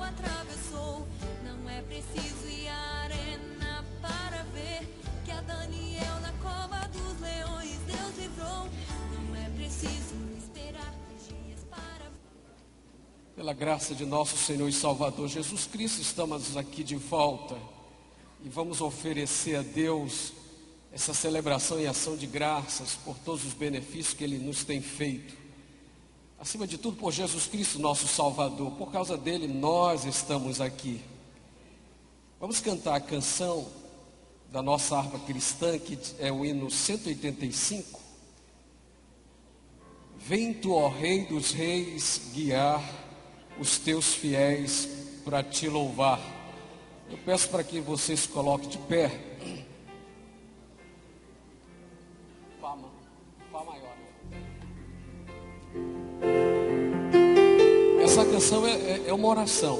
atravessou. Não é preciso ir à arena para ver que a Daniel na cova dos leões Deus livrou. Não é preciso esperar 3 dias para... Pela graça de nosso Senhor e Salvador Jesus Cristo, estamos aqui de volta e vamos oferecer a Deus essa celebração e ação de graças por todos os benefícios que Ele nos tem feito. Acima de tudo, por Jesus Cristo, nosso Salvador. Por causa dele, nós estamos aqui. Vamos cantar a canção da nossa harpa cristã, que é o hino 185. Vem tu, ó Rei dos Reis, guiar os teus fiéis para te louvar. Eu peço para que você se coloque de pé. Fá maior. Essa canção é uma oração.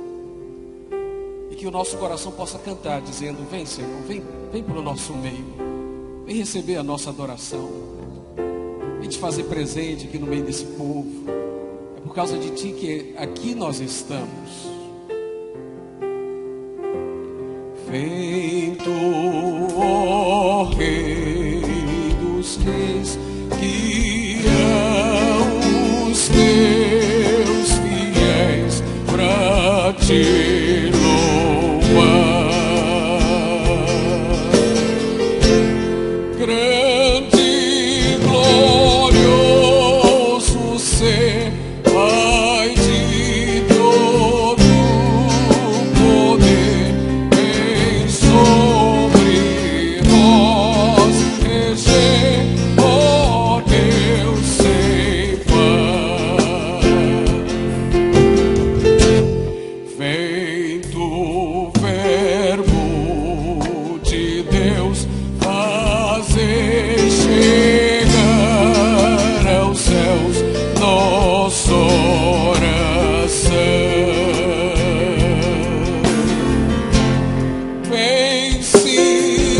E que o nosso coração possa cantar, dizendo: vem, Senhor, vem para o nosso meio. Vem receber a nossa adoração. Vem te fazer presente aqui no meio desse povo. É por causa de ti que aqui nós estamos. Vem tu, ó Rei dos Reis, guia os teus fiéis pra te louvar. Grande e glorioso ser, Pai de todo poder, vem sobre nós reger, ó Deus sem par. Vem do Verbo de Deus fazer chegar aos céus nossa oração. Vem se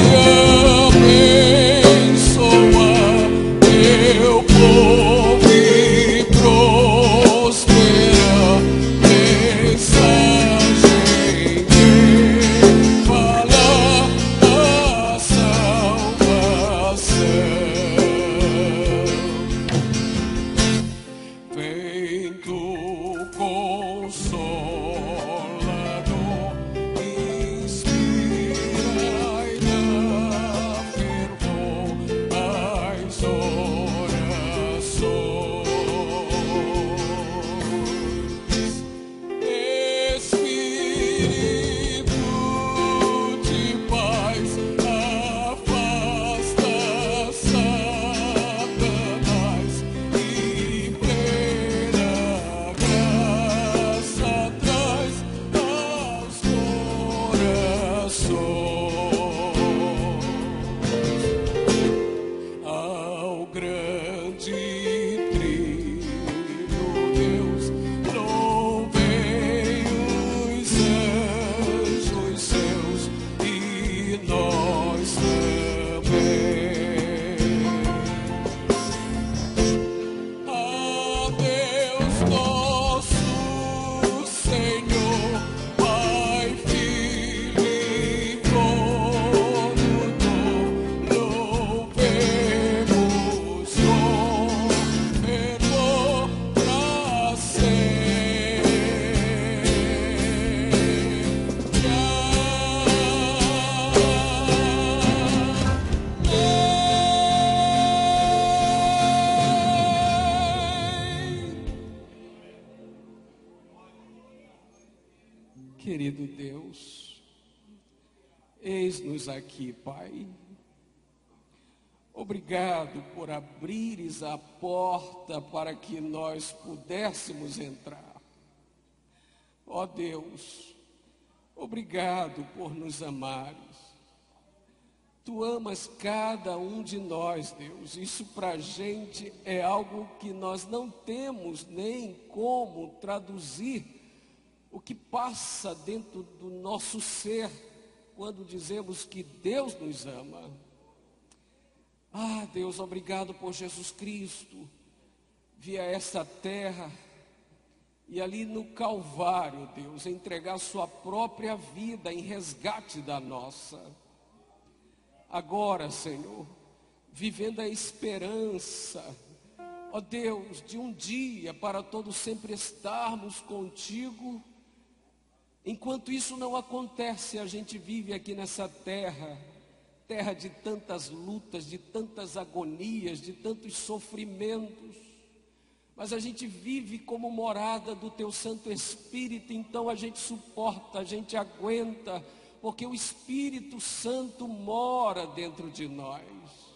abençoar teu povo e prosperar. Mensagem que fala a salvação. Vem tu, Consolador, inspira e dá fervor às orações. Espírito de paz, afasta Satanás e plena graça traz aos corações. Ao grande trino Deus, louvei os anjos seus e nós também. A Deus nosso Senhor, Pai, Filho e Condutor, louvemos com fervor pra Querido Deus, eis-nos aqui, Pai. Obrigado por abrires a porta para que nós pudéssemos entrar. Ó Deus, obrigado por nos amares. Tu amas cada um de nós, Deus. Isso para a gente é algo que nós não temos nem como traduzir o que passa dentro do nosso ser quando dizemos que Deus nos ama. Ah, Deus, obrigado por Jesus Cristo vir a esta terra e ali no Calvário, Deus, entregar sua própria vida em resgate da nossa. Agora, Senhor, vivendo a esperança, ó Deus, de um dia para todos sempre estarmos contigo. Enquanto isso não acontece, a gente vive aqui nessa terra, terra de tantas lutas, de tantas agonias, de tantos sofrimentos, mas a gente vive como morada do Teu Santo Espírito, então a gente suporta, a gente aguenta, porque o Espírito Santo mora dentro de nós.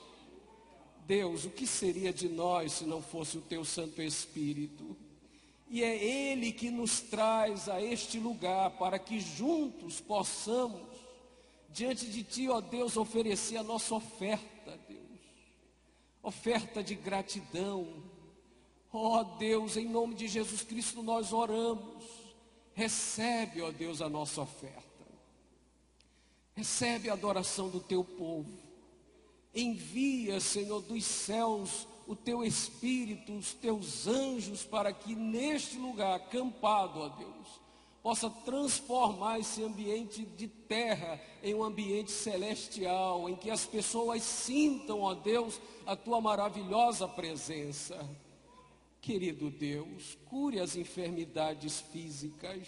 Deus, o que seria de nós se não fosse o Teu Santo Espírito? E é Ele que nos traz a este lugar, para que juntos possamos, diante de Ti, ó Deus, oferecer a nossa oferta, Deus, oferta de gratidão. Ó Deus, em nome de Jesus Cristo nós oramos, recebe, ó Deus, a nossa oferta, recebe a adoração do Teu povo, envia, Senhor, dos céus o Teu Espírito, os Teus anjos, para que neste lugar acampado, ó Deus, possa transformar esse ambiente de terra em um ambiente celestial, em que as pessoas sintam, ó Deus, a Tua maravilhosa presença. Querido Deus, cure as enfermidades físicas,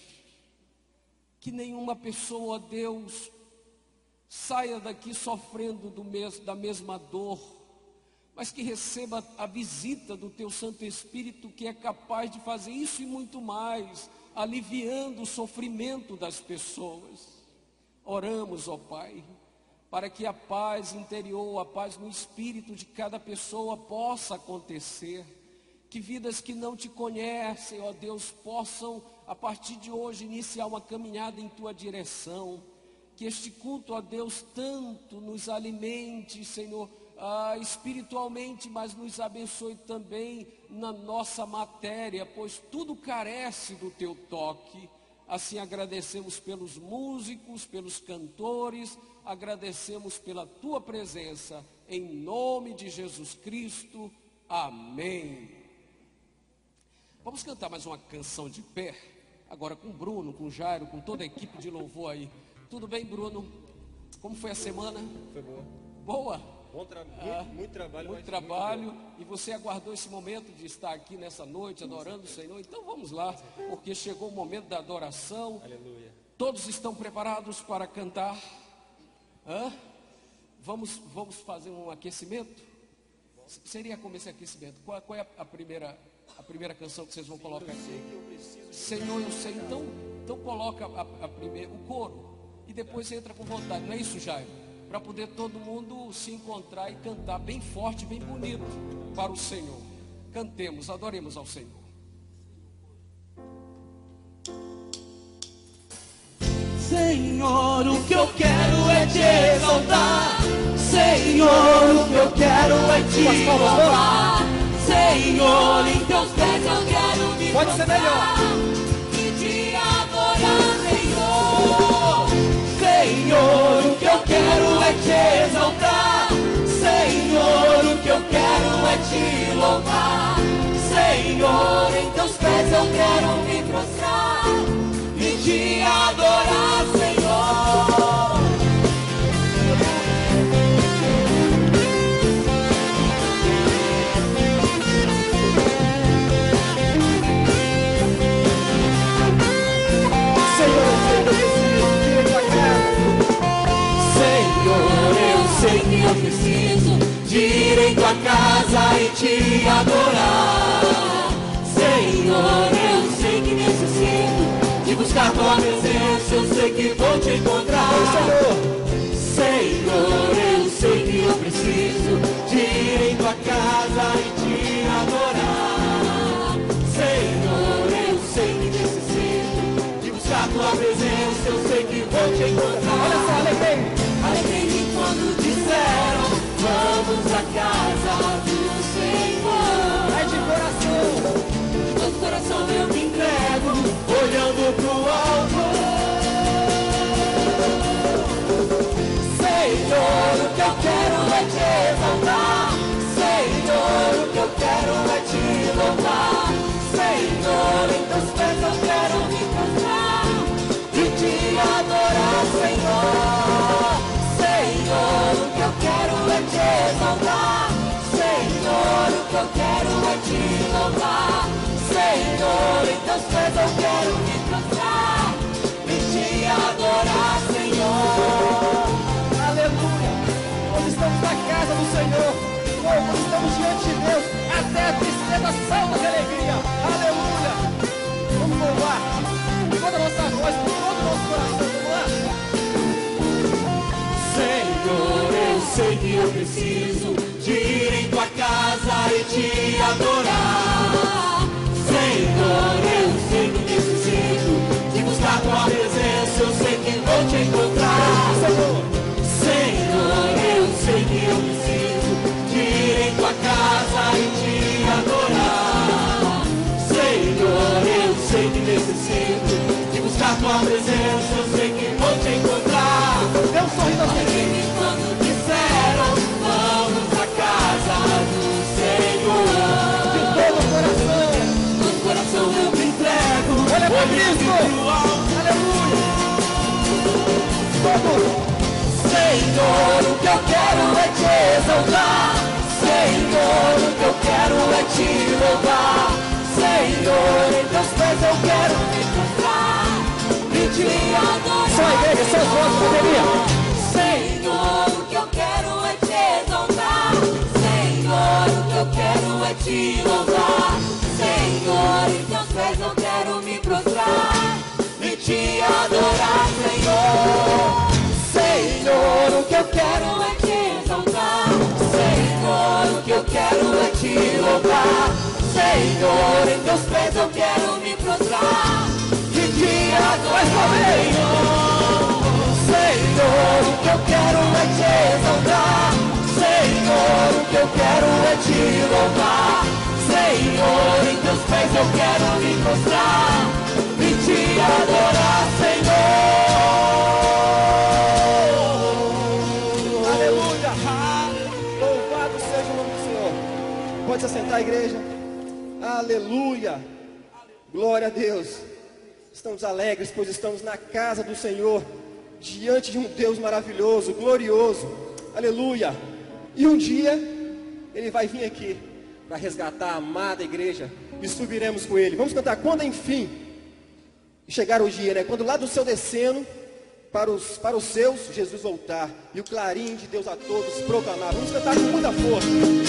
que nenhuma pessoa, ó Deus, saia daqui sofrendo da mesma dor, mas que receba a visita do Teu Santo Espírito, que é capaz de fazer isso e muito mais, aliviando o sofrimento das pessoas. Oramos, ó Pai, para que a paz interior, a paz no espírito de cada pessoa possa acontecer, que vidas que não Te conhecem, ó Deus, possam, a partir de hoje, iniciar uma caminhada em Tua direção. Que este culto, ó Deus, tanto nos alimente, Senhor, espiritualmente, mas nos abençoe também na nossa matéria, pois tudo carece do Teu toque. Assim agradecemos pelos músicos, pelos cantores, agradecemos pela Tua presença, em nome de Jesus Cristo, amém. Vamos cantar mais uma canção de pé, agora com o Bruno, com o Jairo, com toda a equipe de louvor aí. Tudo bem, Bruno? Como foi a semana? Foi boa. Boa? Bom muito trabalho. Muito trabalho. E você aguardou esse momento de estar aqui nessa noite, adorando o Senhor. Então vamos lá, porque chegou o momento da adoração. Aleluia. Todos estão preparados para cantar? Vamos fazer um aquecimento? Seria como esse aquecimento? Qual é a primeira canção que vocês vão colocar aqui? Senhor, eu sei. Então coloca o coro. E depois entra com vontade, não é isso, Jairo? Para poder todo mundo se encontrar e cantar bem forte, bem bonito para o Senhor. Cantemos, adoremos ao Senhor. Senhor, o que eu quero é Te exaltar. Senhor, o que eu quero é Te louvar. Senhor, em Teus pés eu quero me Pode ser melhor. E Te adorar, Senhor. Senhor, o que eu quero é Te exaltar. Senhor, o que eu quero é Te louvar. Senhor, em Teus pés eu quero me prostrar e Te adorar, Senhor. Sei que eu preciso de ir em Tua casa e Te adorar. Senhor, eu sei que necessito de buscar Tua presença. Eu sei que vou Te encontrar. Senhor, eu sei que eu preciso de ir em Tua casa e Te adorar. Senhor, eu sei que necessito de buscar Tua presença. Eu sei que vou Te encontrar. Olha só, alegrei-me quando disseram: vamos à casa do Senhor. É de todo coração eu me entrego, olhando pro alto. até a tristeza salva de alegria. Aleluia. Vamos louvar com toda a nossa voz, com todo o nosso coração. Vamos lá. Senhor, eu sei que eu preciso de ir em tua casa e te adorar. Senhor, eu sei que necessito de buscar tua presença, eu sei que vou te encontrar. Senhor, eu sei que eu preciso de ir em tua casa e te adorar. Senhor, eu sei que necessito de buscar tua presença, eu sei que vou te encontrar. Dê um sorriso assim. Quando disseram, vamos à casa do Senhor. De todo o coração. No coração eu me entrego. Olha para Cristo. Aleluia. Todos. Senhor, o que eu quero é te exaltar. Senhor, o que eu quero é te louvar. Senhor, em teus pés eu quero me prostrar e te adorar. Só a igreja, só os vozes, bateria. Senhor, o que eu quero é te exaltar. Senhor, o que eu quero é te louvar. Senhor, em teus pés eu quero me prostrar E te adorar, Senhor. Senhor, o que eu quero é te exaltar. Senhor, o que eu quero é te louvar. Senhor, em teus pés eu quero me prostrar e te adorar, Senhor. Senhor, o que eu quero é te exaltar. Senhor, o que eu quero é te louvar. Senhor, em teus pés eu quero me prostrar e te adorar, Senhor. Aleluia. Louvado seja o nome do Senhor. Pode se assentar, igreja. Aleluia. Glória a Deus. Estamos alegres, pois estamos na casa do Senhor, diante de um Deus maravilhoso, glorioso. Aleluia. E um dia Ele vai vir aqui para resgatar a amada igreja e subiremos com Ele. Vamos cantar quando enfim chegar o dia, né? Quando lá do céu descendo para os seus Jesus voltar e o clarim de Deus a todos proclamar. Vamos cantar com muita força.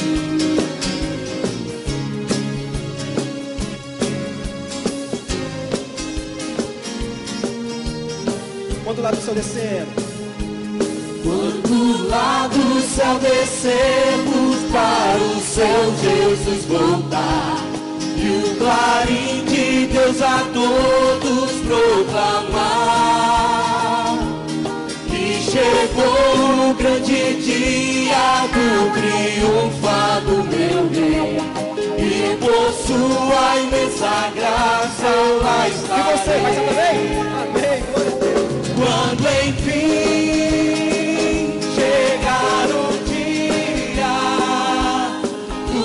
Quando lá do céu descendo. Quando lá do céu descemos para o céu Jesus voltar e o clarim de Deus a todos proclamar que chegou o grande dia do triunfado meu rei e por sua imensa graça lá está. E você, vai ser também? Amém, glória a Deus. Quando enfim chegar o dia do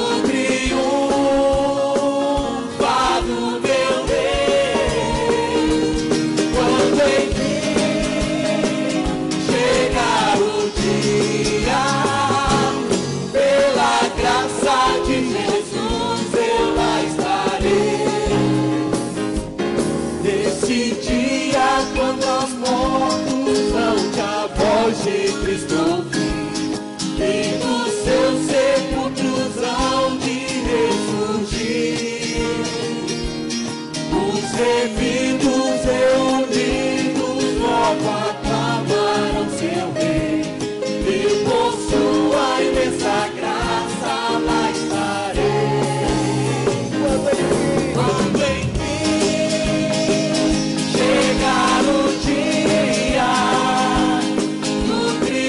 triunfado meu rei, quando enfim chegar o dia, pela graça de Jesus eu lá estarei. Nesse dia quando aos mortos não te a voz de Cristo ouvir, e dos seus sepulcros hão de ressurgir, os remidos reunidos logo aclamaram seu rei, e por sua imensa graça lá estarei. Quando enfim chegar o dia do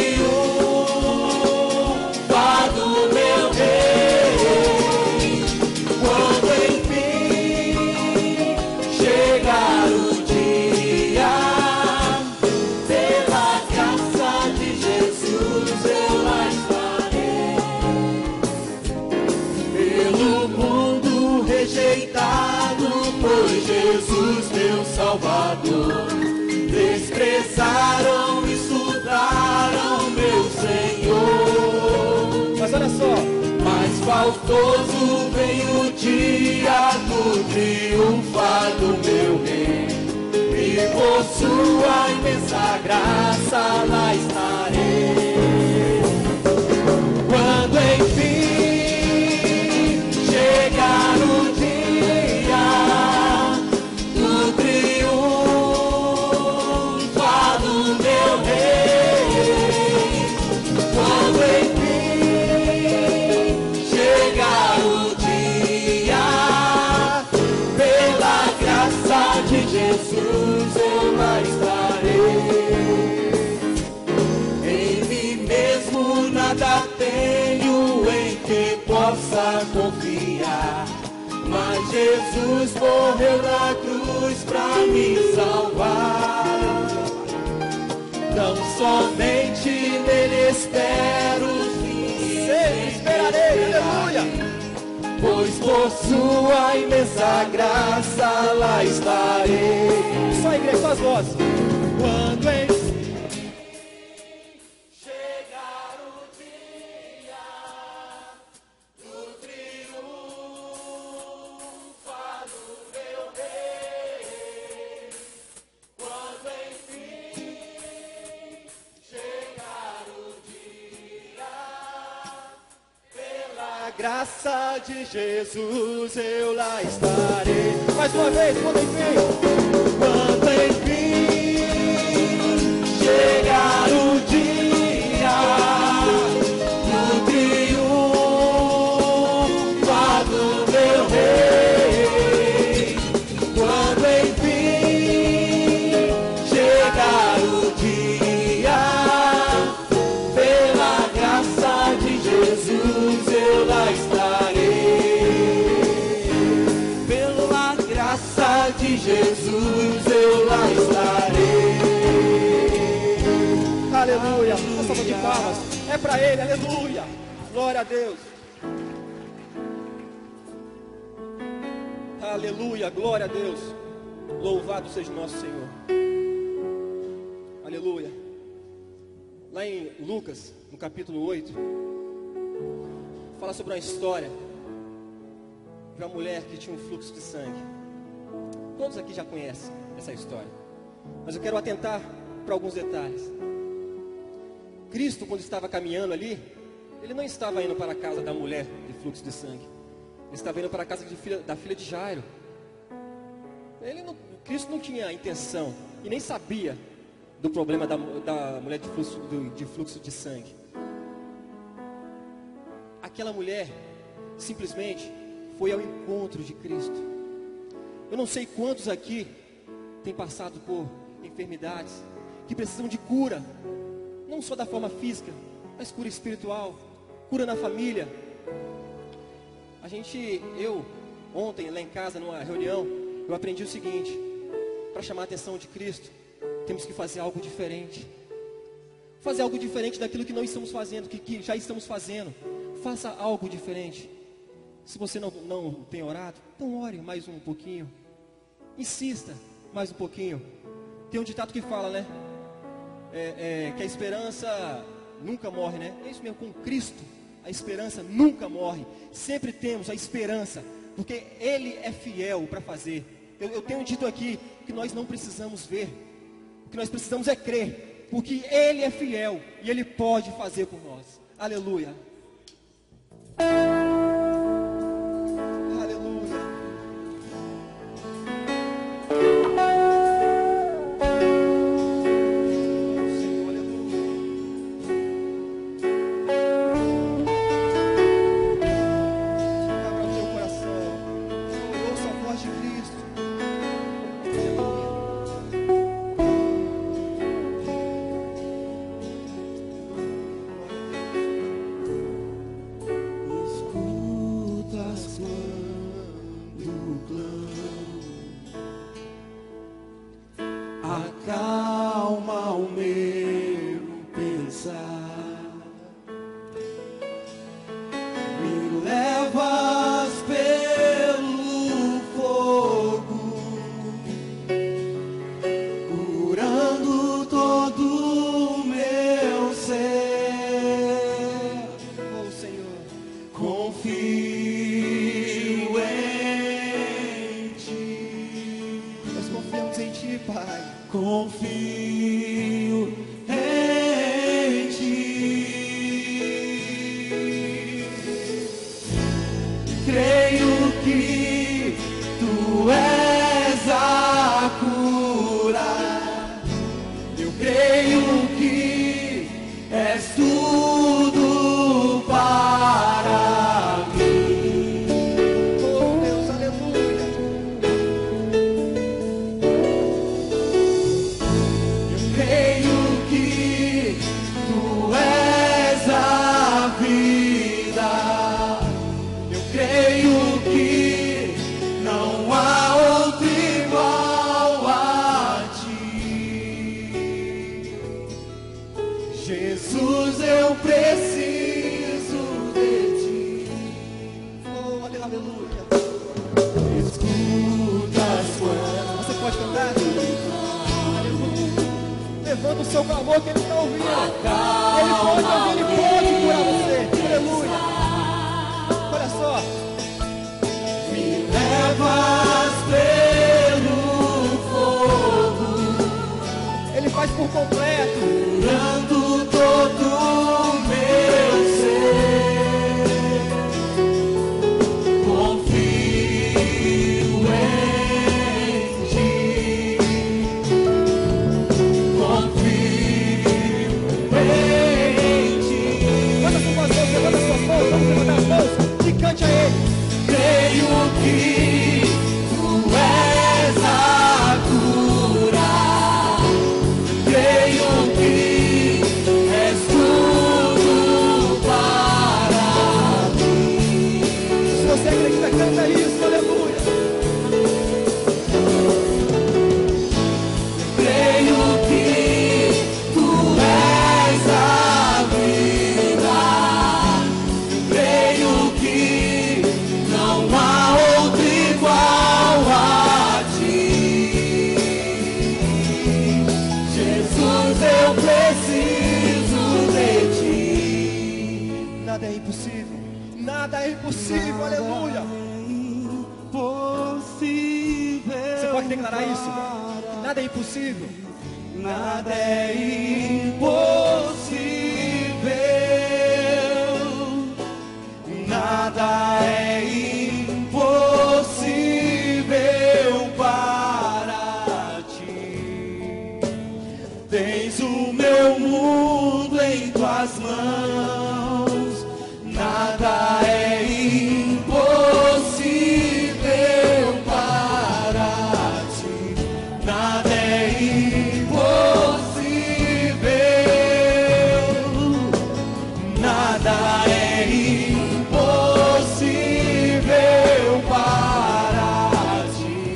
triunfado meu rei, quando enfim chegar o dia, pela graça de Jesus eu lá estarei. Pelo mundo rejeitado por Jesus meu Salvador, desprezaram e insultaram meu Senhor. Mas olha só. Mas faltoso vem o dia do triunfado meu rei, e por sua imensa graça lá estarei. Quando enfim de Jesus eu lá estarei. Em mim mesmo nada tenho em que possa confiar, mas Jesus morreu na cruz pra me salvar. Não somente nele espero, Sempre esperarei, aleluia. pois por sua imensa graça lá estarei. Só a igreja, só as vozes. Quando enfim chegar o dia do triunfo do meu rei, quando enfim chegar o dia, pela graça de Jesus eu lá estarei. Mais uma vez, quando enfim. Quando enfim chegar o dia do triunfo do meu rei, quando enfim chegar o dia, pela graça de Jesus eu lá estarei. Pela graça de Jesus eu lá estarei. Aleluia. Uma salva de palmas. É para ele, aleluia. Glória a Deus. Aleluia, glória a Deus. Louvado seja nosso Senhor. Aleluia. Lá em Lucas, no capítulo 8, fala sobre uma história de uma mulher que tinha um fluxo de sangue. Todos aqui já conhecem essa história, mas eu quero atentar para alguns detalhes. Cristo, quando estava caminhando ali, ele não estava indo para a casa da mulher de fluxo de sangue. Ele estava indo para a casa da filha de Jairo. Cristo não tinha intenção e nem sabia do problema da mulher de fluxo de sangue. Aquela mulher simplesmente foi ao encontro de Cristo. Eu não sei quantos aqui têm passado por enfermidades que precisam de cura, não só da forma física, mas cura espiritual, cura na família. Eu ontem lá em casa numa reunião, eu aprendi o seguinte: para chamar a atenção de Cristo, temos que fazer algo diferente. Fazer algo diferente daquilo que não estamos fazendo, que já estamos fazendo. Faça algo diferente. Se você não tem orado, então ore mais um pouquinho. Insista mais um pouquinho. Tem um ditado que fala, né? Que a esperança nunca morre, né? É isso mesmo, com Cristo a esperança nunca morre. Sempre temos a esperança, porque Ele é fiel para fazer. Eu tenho dito aqui que nós não precisamos ver, o que nós precisamos é crer, porque Ele é fiel e Ele pode fazer por nós. Aleluia. Acalma o meu pensar, me levas pelo fogo, curando todo o meu ser. Oh Senhor, confio em Ti. Nós confiamos em Ti, Pai. Confio em Ti, creio que Tu és a cura, eu creio que és tudo para mim. Oh Deus, aleluia. seu clamor que Ele está ouvindo. Ele pode ouvir, Ele pode curar você. Aleluia. Olha só. Me levas pelo fogo, Ele faz por completo. curando todo o meu ser. Confio em ti. Confio em ti. Levanta suas mãos, levanta suas mãos, vamos levantar as mãos e cante a Ele. Creio que tu és a cura. Creio que és tudo para mim. Se você acredita, canta isso, aleluia. Creio que tu és a vida. Creio que não há outro igual a ti. Jesus, eu preciso de ti. Nada é impossível. Nada é impossível, aleluia. Você pode declarar isso? Nada é impossível. Nada é impossível, nada é impossível para ti. Tens o meu mundo em tuas mãos, nada é impossível para ti. Nada é impossível, nada é impossível para ti.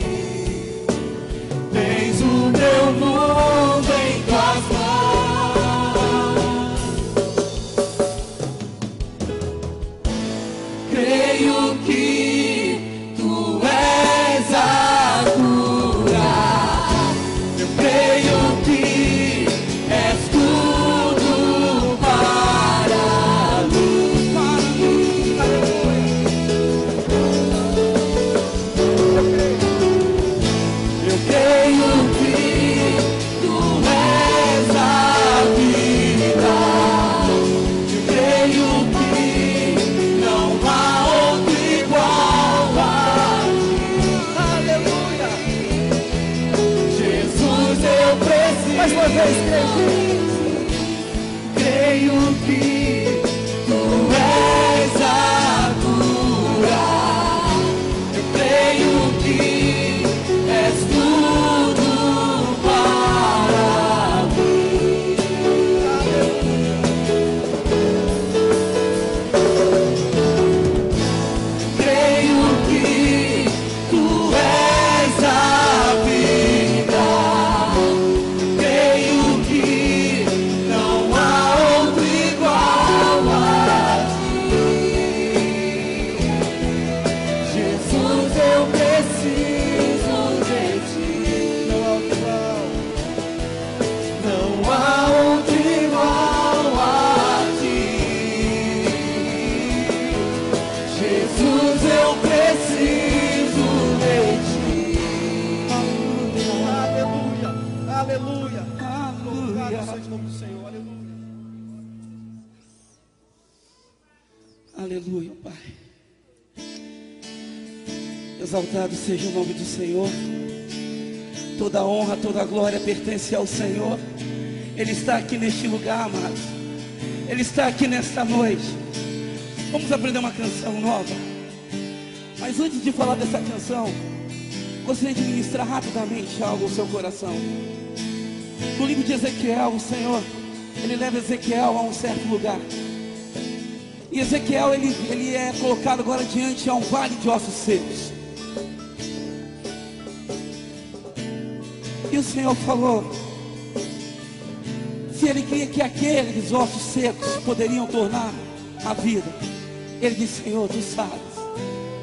Tens o meu mundo em tuas mãos. Creio que tu és a cura. Eu creio que és tudo para mim. Eu creio que tu és a vida. Eu creio que não há outro igual a ti. Aleluia. Jesus, eu preciso. Mais uma vez, Creio que tu és a cura. Eu creio que és tudo para mim. Creio que tu és a vida. Creio que não há outro igual a ti. Jesus, eu preciso de ti. Não há outro igual a ti. Jesus, eu preciso de ti. aleluia. Aleluia. Louvado seja o nome do Senhor, aleluia. Aleluia, Pai. Exaltado seja o nome do Senhor. Toda a honra, toda a glória pertence ao Senhor. Ele está aqui neste lugar, amados. Ele está aqui nesta noite. Vamos aprender uma canção nova. Mas antes de falar dessa canção, gostaria de ministrar rapidamente algo ao seu coração. No livro de Ezequiel, o Senhor, Ele leva Ezequiel a um certo lugar. E Ezequiel, ele é colocado agora diante a um vale de ossos secos. E o Senhor falou, se Ele cria que aqueles ossos secos poderiam tornar a vida, Ele disse, Senhor, Tu sabes.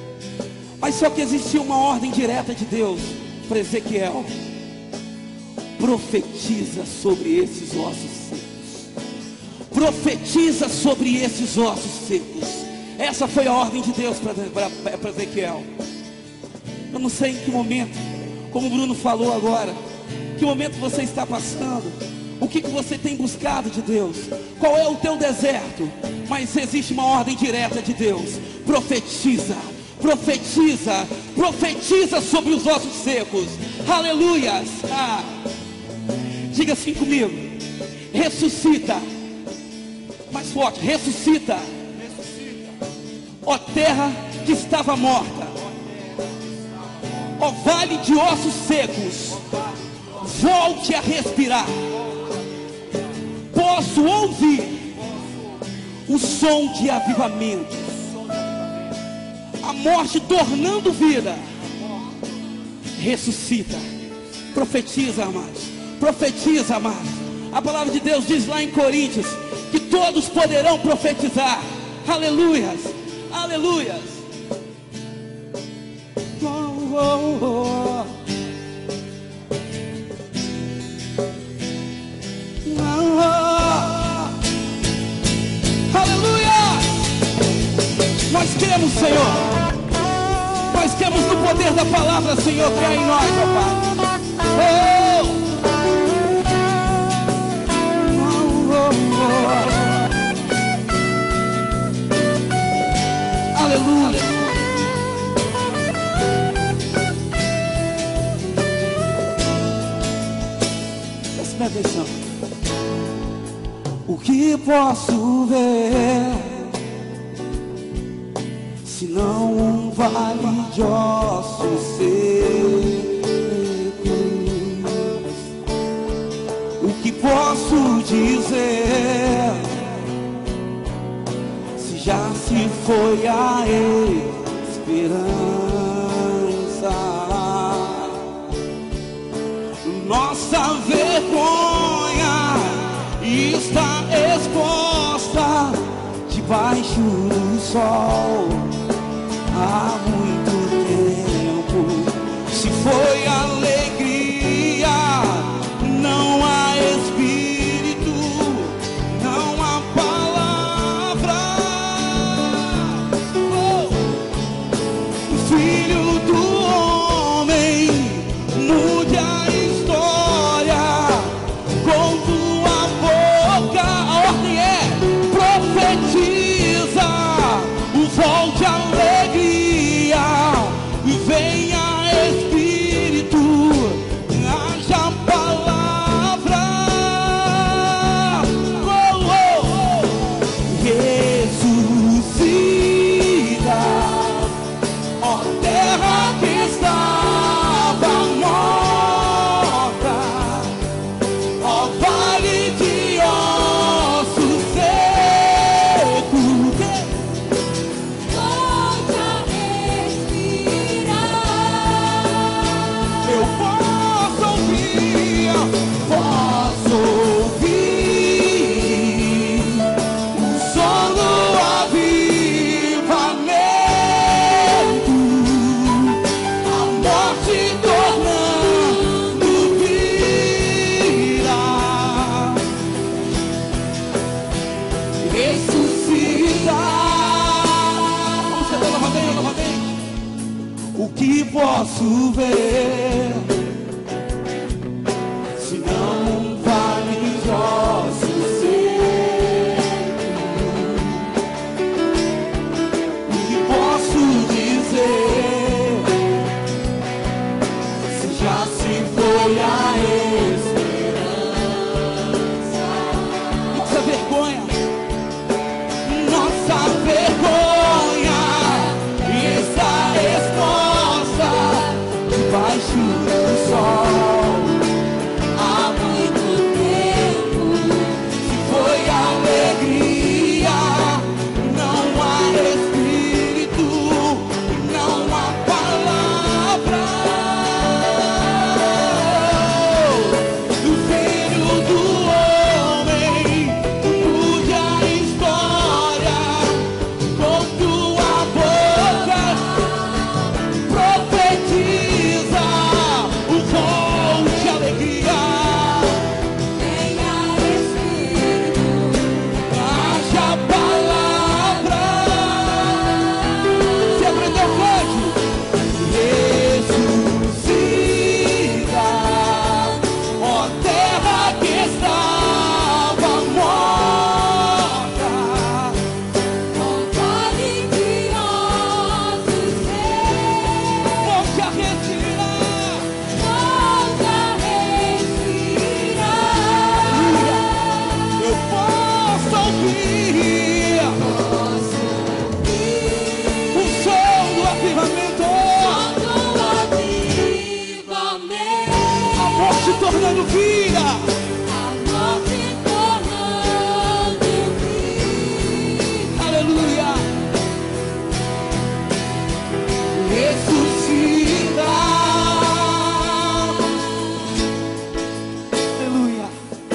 Mas só que existia uma ordem direta de Deus para Ezequiel. Profetiza sobre esses ossos secos. Profetiza sobre esses ossos secos. Essa foi a ordem de Deus para Ezequiel. Eu não sei em que momento, como o Bruno falou agora, que momento você está passando, o que você tem buscado de Deus, qual é o teu deserto, mas existe uma ordem direta de Deus. Profetiza, profetiza, profetiza sobre os ossos secos. Aleluias. Diga assim comigo: ressuscita. Mais forte: ressuscita, ó terra que estava morta, ó vale de ossos secos, volte a respirar. Posso ouvir o som de avivamento, a morte tornando vida. Ressuscita. Profetiza, amados. Profetiza, amados. A palavra de Deus diz lá em Coríntios que todos poderão profetizar. Aleluias, aleluias. Oh, oh, oh. Oh, oh. Aleluia. Nós cremos, Senhor. Nós cremos no poder da palavra, Senhor, que é em nós, ó Pai. Oh. Aleluia. Preste atenção. O que posso ver, se não um vale de ossos secos? O que posso dizer, se já se foi a esperança? Nossa vergonha está exposta debaixo do sol há muito tempo. Se foi alegria, não há espírito, não há palavra. Oh. Filho do homem, mude a história com tua boca. A ordem é: profetiza, volte a alegria, venha espírito, haja palavra. Oh, oh, oh. Ressuscita, ó terra que estava morta, ó vale de ossos secos. Volte a respirar. Eu posso ouvir o som do avivamento, a morte tornando vida. Ressuscita. Vamos cantar novamente, novamente. O que posso ver, se não um vale de ossos secos? O que posso dizer, se já se foi a esperança? Nossa vergonha, nossa vergonha está exposta debaixo do sol há muito tempo. Se foi alegria, não há espírito, não há palavra. tornando vida. A morte tornando vida. Aleluia. Ressuscita. Aleluia.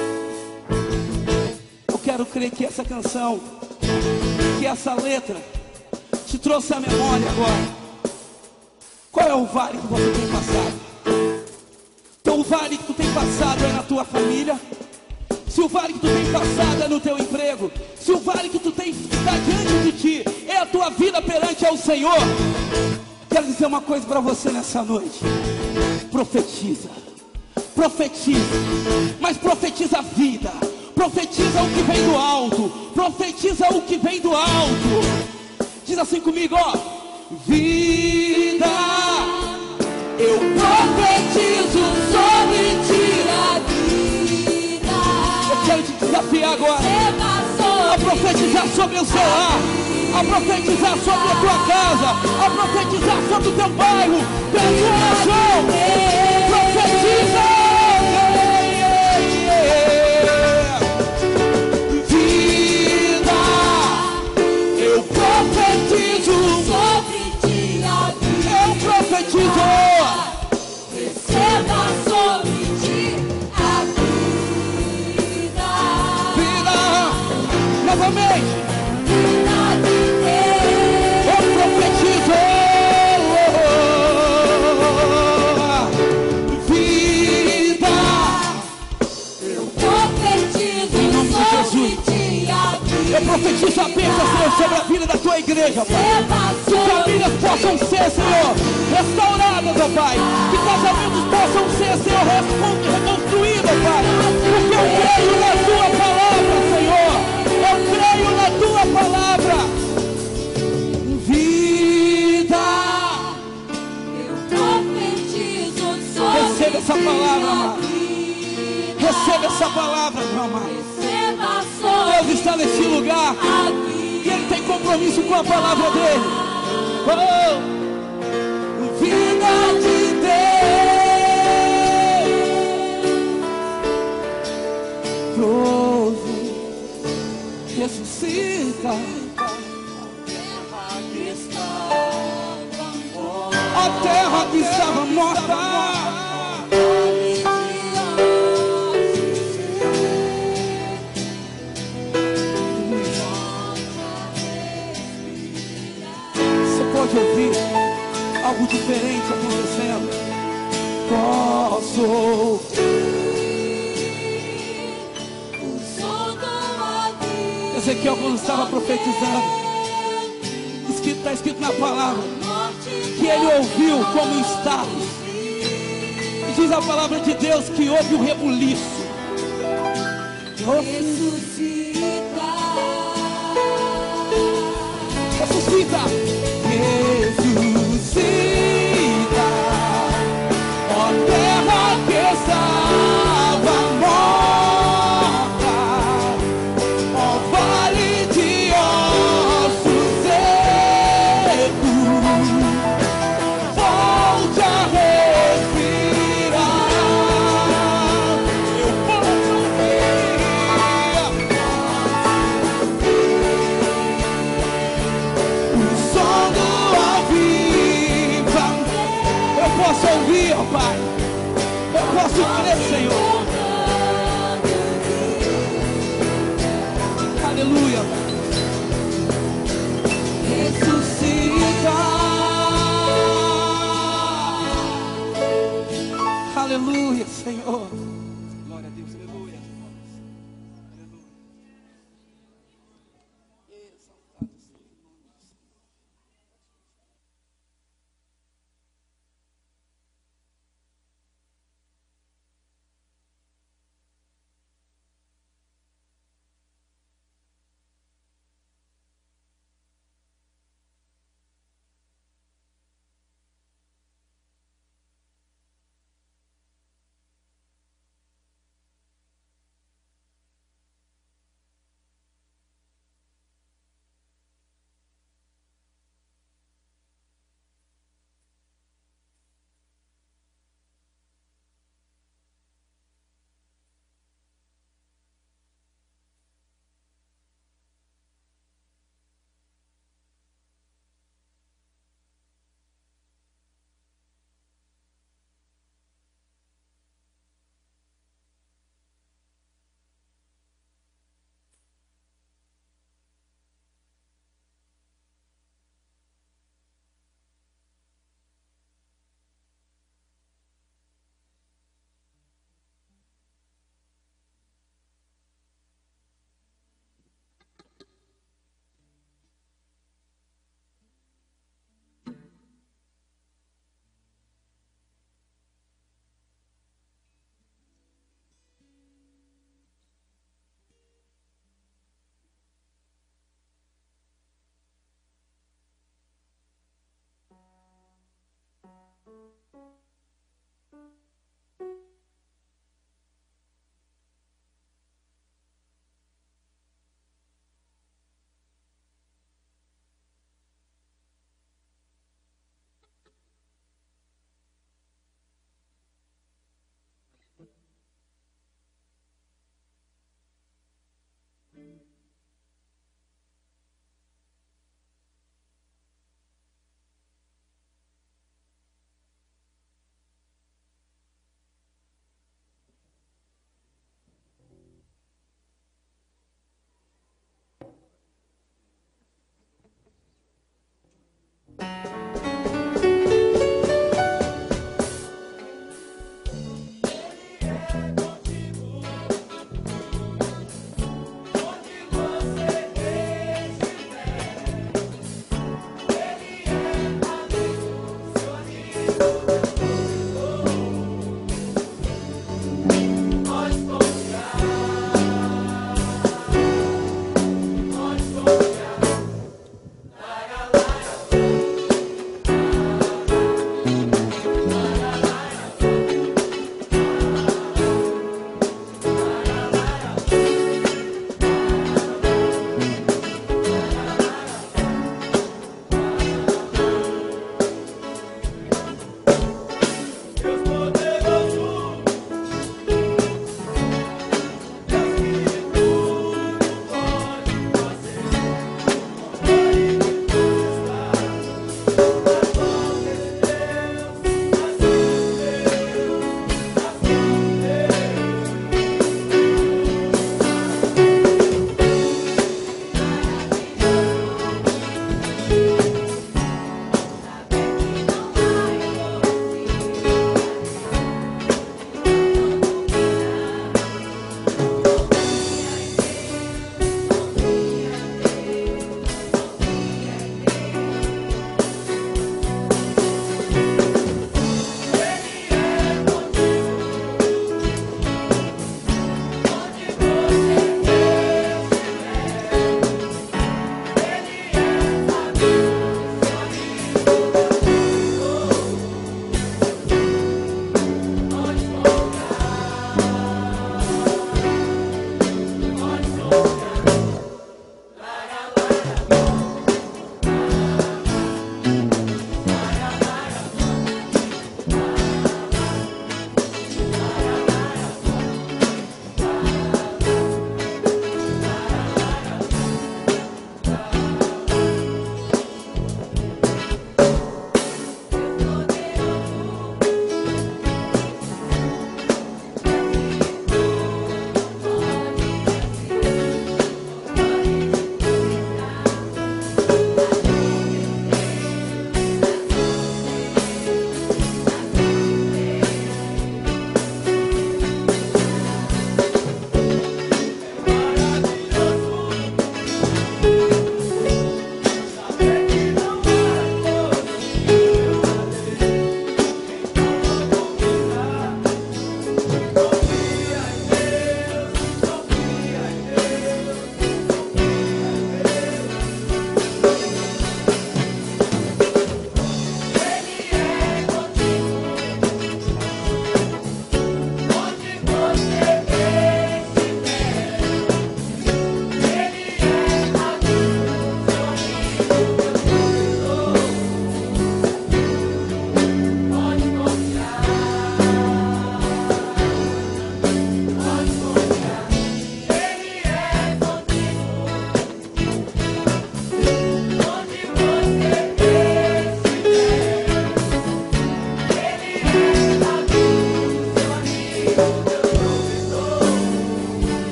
Eu quero crer que essa canção, que essa letra te trouxe à memória agora. Qual é o vale que você tem passado? Então o vale que tu tem passado é na tua família. Se o vale que tu tem passado é no teu emprego, se o vale que tu tem que está diante de ti é a tua vida perante ao Senhor, quero dizer uma coisa para você nessa noite. Profetiza, profetiza, mas profetiza a vida, profetiza o que vem do alto, profetiza o que vem do alto. Diz assim comigo, ó: vida, eu profetizo sobre ti a vida. Eu quero te desafiar agora a profetizar sobre o seu lar, a profetizar sobre a tua casa, a profetizar sobre o teu bairro, pela tua nação. Profetiza. Vida, eu profetizo Sobre ti a vida. eu profetizo. Receba sobre ti a vida. Vida, novamente, Vida de Deus. eu profetizo. Vida, Profetizo Em nome de sobre Jesus. ti a vida. eu profetizo a bênção, Senhor, sobre a vida da tua igreja, Pai. Receba Que famílias possam ser, Senhor, restauradas, ó Pai. Que casamentos possam ser, Senhor, reconstruídos, ó Pai. Porque eu creio na tua palavra, Senhor. Eu creio na tua palavra. Vida, Profetizo sobre receba essa palavra, amado. vida. Receba essa palavra, meu amado. Receba sobre Deus está nesse lugar a e vida. Ele tem compromisso com a palavra dele. Oh, vida de Deus, ouve, ressuscita. A terra que estava morta, você pode ouvir algo diferente acontecendo. Posso O som da vida. Ezequiel, quando estava profetizando, está escrito na palavra que ele ouviu como estalos. E diz a palavra de Deus que houve um rebuliço. Ressuscita. Ressuscita, ressuscita, ó terra que estava morta, ó vale de ossos secos, volte a respirar. Eu posso ouvir o som do aviva. Eu posso ouvir, ó Pai. Eu posso crer, Senhor. Aleluia. Ressuscita. Aleluia, Senhor. Glória a Deus, aleluia.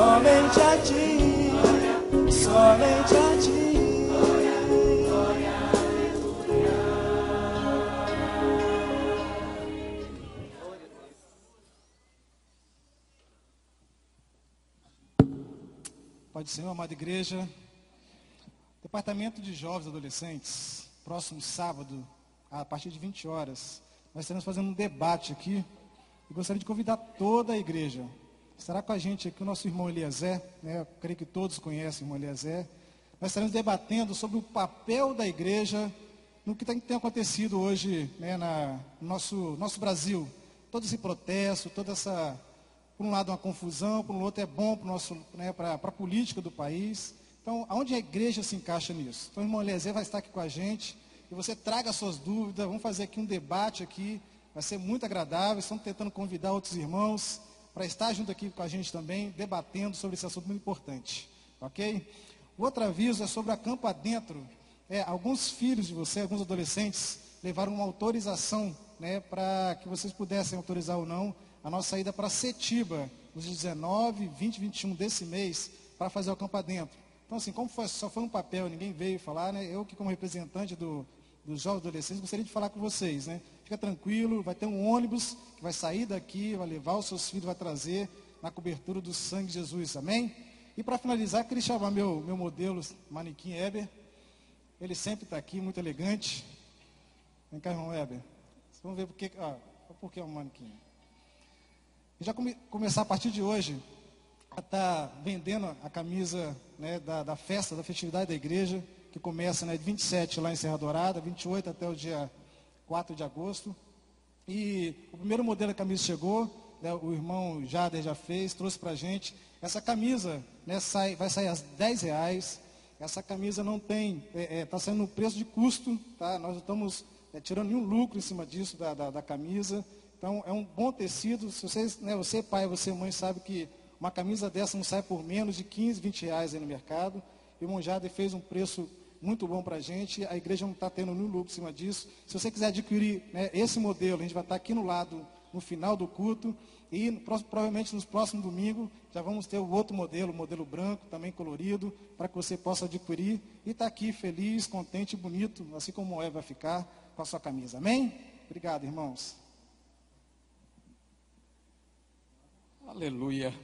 somente a ti, somente a ti. Pai do Senhor, amada igreja, Departamento de Jovens e Adolescentes, próximo sábado, a partir de 20 horas, nós estaremos fazendo um debate aqui e gostaria de convidar toda a igreja. Estará com a gente aqui o nosso irmão Eliezer, né? Eu creio que todos conhecem o irmão Eliezer. Nós estaremos debatendo sobre o papel da igreja no que tem acontecido hoje, né, no nosso Brasil. Todo esse protesto, toda essa... Por um lado uma confusão, por um outro é bom para a política do país. Então, aonde a igreja se encaixa nisso? Então, o irmão Eliezer vai estar aqui com a gente, e você traga suas dúvidas, vamos fazer aqui um debate aqui, vai ser muito agradável. Estamos tentando convidar outros irmãos para estar junto aqui com a gente também, debatendo sobre esse assunto muito importante, ok? O outro aviso é sobre a Campo Adentro. Alguns filhos de você, alguns adolescentes, levaram uma autorização, né, para que vocês pudessem autorizar ou não, a nossa saída para Setiba, nos 19, 20 e 21 desse mês, para fazer o Campo Adentro. Então, assim, como só foi um papel, ninguém veio falar, né? Eu que como representante dos jovens adolescentes, gostaria de falar com vocês, né? Fica tranquilo, vai ter um ônibus que vai sair daqui, vai levar os seus filhos, vai trazer na cobertura do sangue de Jesus, amém? E para finalizar, queria chamar meu modelo, manequim Heber. Ele sempre está aqui, muito elegante. Vem cá, irmão Heber. Vamos ver por que é um manequim. E já começar a partir de hoje a estar vendendo a camisa, né, da festa, da festividade da igreja, que começa, né, de 27 lá em Serra Dourada, 28 até o dia 4 de agosto. E o primeiro modelo da camisa chegou, né, o irmão Jader já fez, trouxe para a gente. Essa camisa, né, vai sair às R$10. Essa camisa não tem, está saindo no preço de custo, tá? Nós não estamos tirando nenhum lucro em cima disso, da camisa. Então, é um bom tecido. Se vocês, né, você pai, você mãe, sabe que uma camisa dessa não sai por menos de 15, 20 reais aí no mercado. E o irmão Jader fez um preço muito bom para a gente. A igreja não está tendo nenhum lucro em cima disso. Se você quiser adquirir, né, esse modelo, a gente vai estar aqui no lado, no final do culto. E provavelmente nos próximos domingos já vamos ter o outro modelo, o modelo branco, também colorido, para que você possa adquirir. E estar aqui feliz, contente e bonito, assim como o Moé vai ficar com a sua camisa. Amém? Obrigado, irmãos. Aleluia.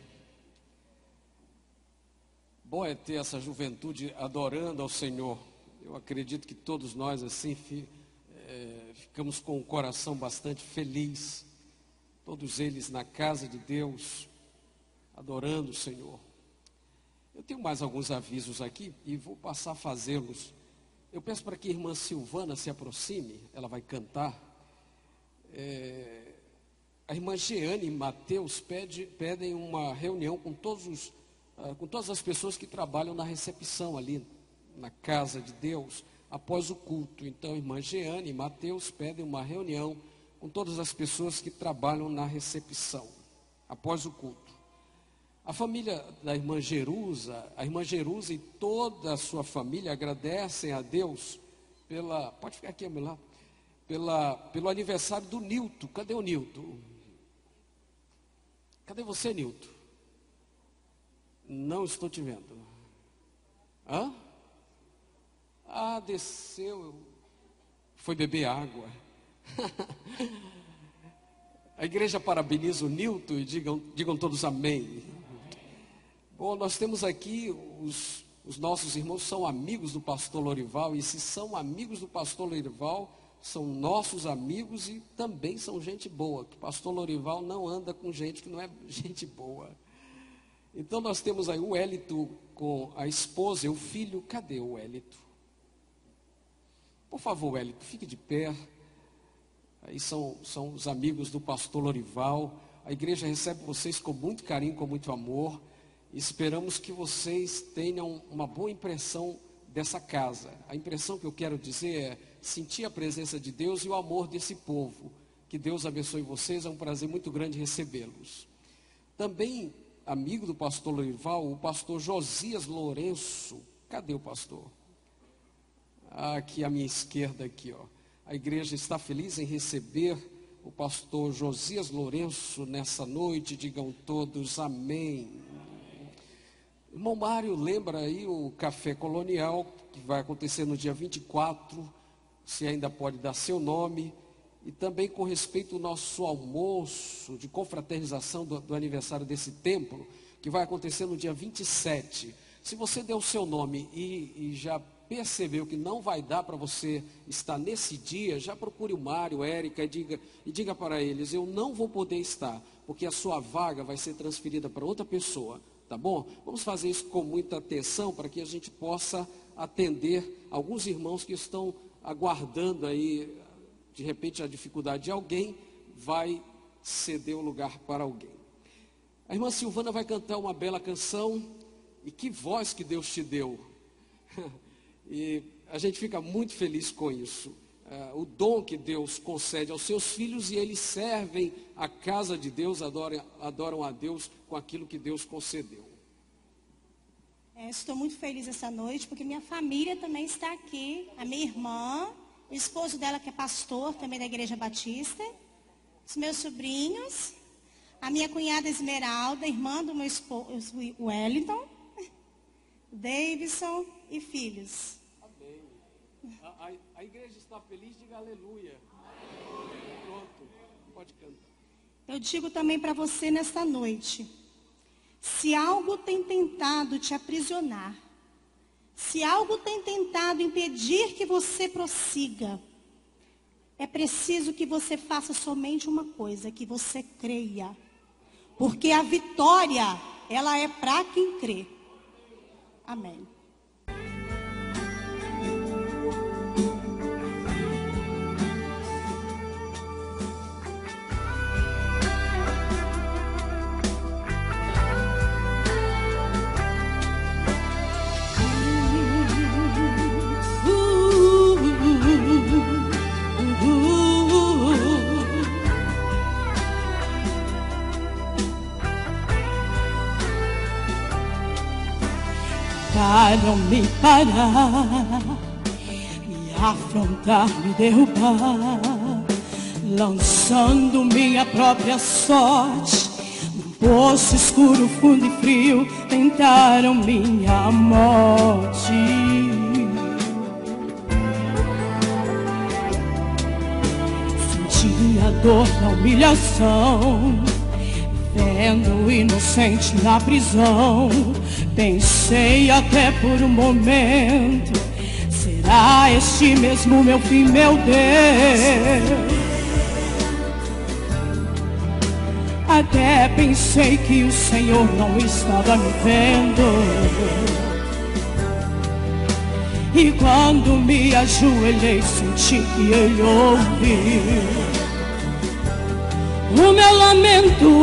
Bom é ter essa juventude adorando ao Senhor. Eu acredito que todos nós assim ficamos com o coração bastante feliz. Todos eles na casa de Deus, adorando o Senhor. Eu tenho mais alguns avisos aqui e vou passar a fazê-los. Eu peço para que a irmã Silvana se aproxime, ela vai cantar. A irmã Jeane e Mateus pedem uma reunião com todas as pessoas que trabalham na recepção ali, na casa de Deus, após o culto. Então, a irmã Jeane e Mateus pedem uma reunião com todas as pessoas que trabalham na recepção, após o culto. A família da irmã Jerusa, e toda a sua família agradecem a Deus pode ficar aqui ao meu lado, pelo aniversário do Nilton. Cadê o Nilton? Cadê você, Nilton? Não estou te vendo. Hã? Desceu. Foi beber água. A igreja parabeniza o Nilton e digam todos amém. Bom, nós temos aqui os nossos irmãos são amigos do pastor Lorival, e se são amigos do pastor Lorival, são nossos amigos e também são gente boa, que o pastor Lorival não anda com gente que não é gente boa. Então nós temos aí o Hélito com a esposa e o filho. Cadê o Hélito? Por favor, Hélito, fique de pé. Aí são os amigos do pastor Lorival. A igreja recebe vocês com muito carinho, com muito amor. Esperamos que vocês tenham uma boa impressão dessa casa. A impressão que eu quero dizer é sentir a presença de Deus e o amor desse povo. Que Deus abençoe vocês, é um prazer muito grande recebê-los. Também, amigo do pastor Lorival, o pastor Josias Lourenço. Cadê o pastor? Aqui à minha esquerda, aqui, ó. A igreja está feliz em receber o pastor Josias Lourenço nessa noite. Digam todos amém. Irmão Mário, lembra aí o Café Colonial, que vai acontecer no dia 24, se ainda pode dar seu nome, e também com respeito ao nosso almoço de confraternização do aniversário desse templo, que vai acontecer no dia 27. Se você deu o seu nome e já percebeu que não vai dar para você estar nesse dia, já procure o Mário, Érica, e diga para eles: eu não vou poder estar, porque a sua vaga vai ser transferida para outra pessoa, tá bom? Vamos fazer isso com muita atenção para que a gente possa atender alguns irmãos que estão aguardando aí, de repente a dificuldade de alguém vai ceder o lugar para alguém. A irmã Silvana vai cantar uma bela canção, e que voz que Deus te deu. E a gente fica muito feliz com isso. O dom que Deus concede aos seus filhos, e eles servem a casa de Deus, adoram a Deus com aquilo que Deus concedeu. Estou muito feliz essa noite, porque minha família também está aqui. A minha irmã, o esposo dela que é pastor também da Igreja Batista, os meus sobrinhos, a minha cunhada Esmeralda, irmã do meu esposo Wellington, Davidson e filhos. Amém. A igreja está feliz, diga aleluia. Pronto, pode cantar. Eu digo também para você nesta noite: se algo tem tentado te aprisionar, se algo tem tentado impedir que você prossiga, é preciso que você faça somente uma coisa: que você creia. Porque a vitória, ela é para quem crê. Amém. Tentaram me parar, me afrontar, me derrubar, lançando minha própria sorte num poço escuro, fundo e frio. Tentaram minha morte. Senti a dor da humilhação, vendo o inocente na prisão. Pensei até por um momento: será este mesmo meu fim, meu Deus? Até pensei que o Senhor não estava me vendo. E quando me ajoelhei, senti que Ele ouviu o meu lamento.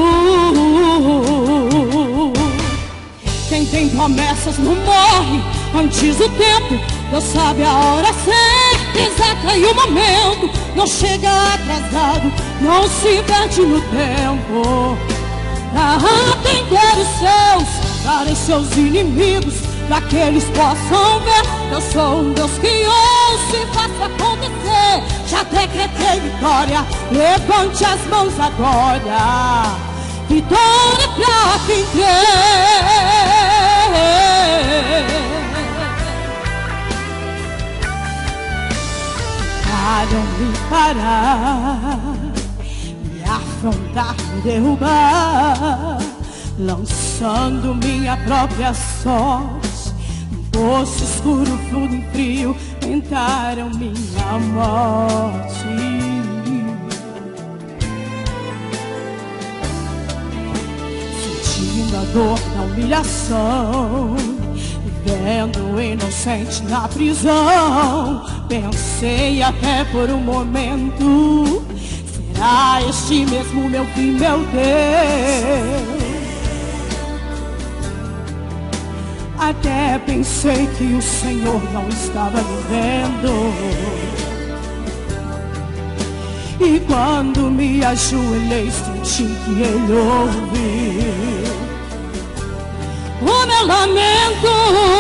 Quem tem promessas não morre antes do tempo. Deus sabe a hora certa, exata, e o momento. Não chega atrasado, não se perde no tempo. Pra atender os seus, para os seus inimigos, para que eles possam ver. Eu sou um Deus que ouço e faço acontecer. Já decretei vitória, levante as mãos agora. Vitória pra quem crê. Tentaram me parar, me afrontar, me derrubar, lançando minha própria sorte num poço escuro, fundo e frio. Tentaram minha morte. A dor da humilhação, vendo o inocente na prisão. Pensei até por um momento: será este mesmo meu fim, meu Deus? Até pensei que o Senhor não estava me vendo. E quando me ajoelhei, senti que Ele ouviu o meu lamento.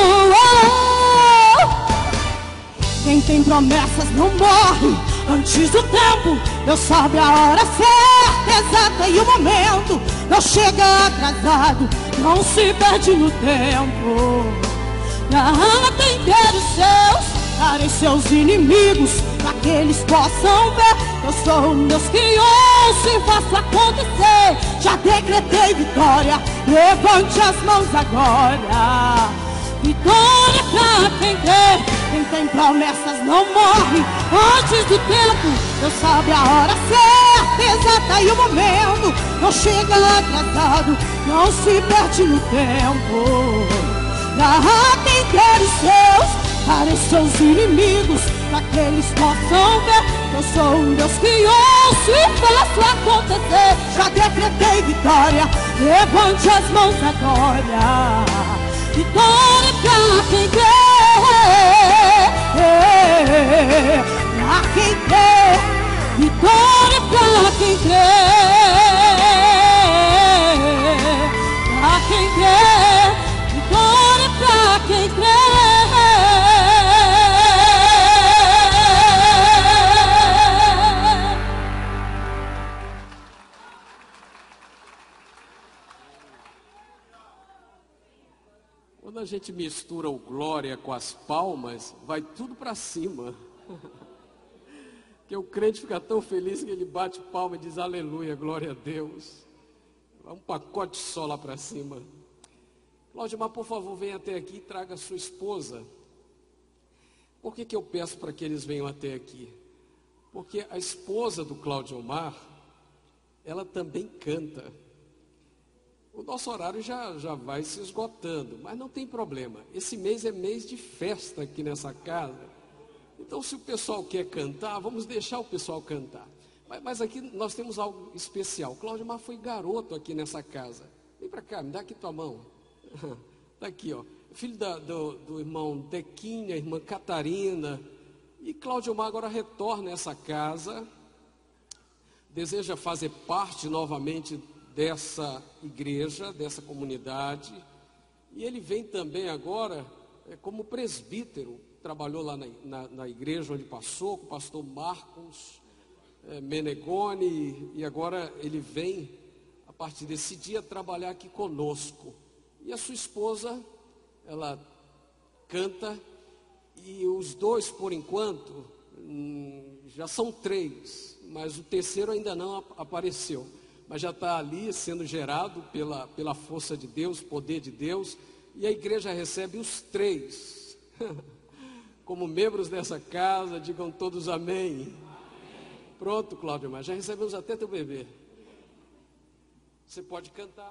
Quem tem promessas não morre antes do tempo. Deus sabe a hora certa, exata, e o momento. Não chega atrasado, não se perde no tempo. Na alma tem ter os seus, darem seus inimigos, para que eles possam ver. Eu sou um Deus que ouço e faço acontecer. Já decretei vitória, levante as mãos agora. Vitória pra quem crê. Quem tem promessas não morre antes do tempo. Deus sabe a hora certa, exata e o momento. Não chega atrasado, não se perde no tempo. Narra quem quer os seus, para os seus inimigos, para que eles possam ver. Eu sou um Deus que ouço e faço acontecer. Já decretei vitória, levante as mãos agora. Vitória pra quem crê, pra quem crê. Vitória pra quem crê, pra quem crê. Vitória pra quem crê. Quando a gente mistura o glória com as palmas, vai tudo para cima. Porque o crente fica tão feliz que ele bate palma e diz aleluia, glória a Deus. Vai um pacote só lá para cima. Claudimar, por favor, venha até aqui e traga a sua esposa. Por que eu peço para que eles venham até aqui? Porque a esposa do Claudimar, ela também canta. O nosso horário já vai se esgotando, mas não tem problema. Esse mês é mês de festa aqui nessa casa. Então, se o pessoal quer cantar, vamos deixar o pessoal cantar. Mas aqui nós temos algo especial. Claudimar foi garoto aqui nessa casa. Vem para cá, me dá aqui tua mão. Está aqui, ó. Filho do irmão Dequinha, irmã Catarina. E Claudimar agora retorna a essa casa. Deseja fazer parte novamente dessa igreja, dessa comunidade, e ele vem também agora como presbítero, trabalhou lá na igreja onde passou, com o pastor Marcos Menegoni, e agora ele vem, a partir desse dia, trabalhar aqui conosco. E a sua esposa, ela canta, e os dois, por enquanto, já são 3, mas o terceiro ainda não apareceu. Mas já está ali sendo gerado pela força de Deus, poder de Deus, e a igreja recebe os 3 como membros dessa casa. Digam todos amém. Amém. Pronto, Cláudio, mas já recebemos até teu bebê. Você pode cantar.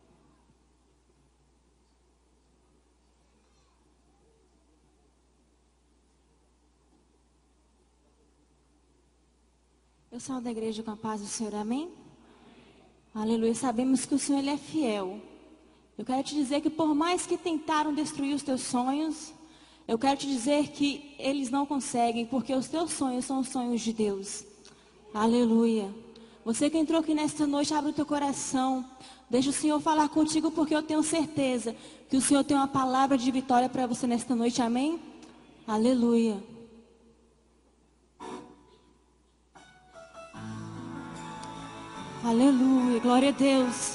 Eu sou da igreja com a paz do Senhor, amém? Aleluia, sabemos que o Senhor ele é fiel. Eu quero te dizer que por mais que tentaram destruir os teus sonhos, eu quero te dizer que eles não conseguem, porque os teus sonhos são os sonhos de Deus. Aleluia. Você que entrou aqui nesta noite, abre o teu coração. Deixa o Senhor falar contigo, porque eu tenho certeza que o Senhor tem uma palavra de vitória para você nesta noite, amém? Aleluia. Aleluia, glória a Deus.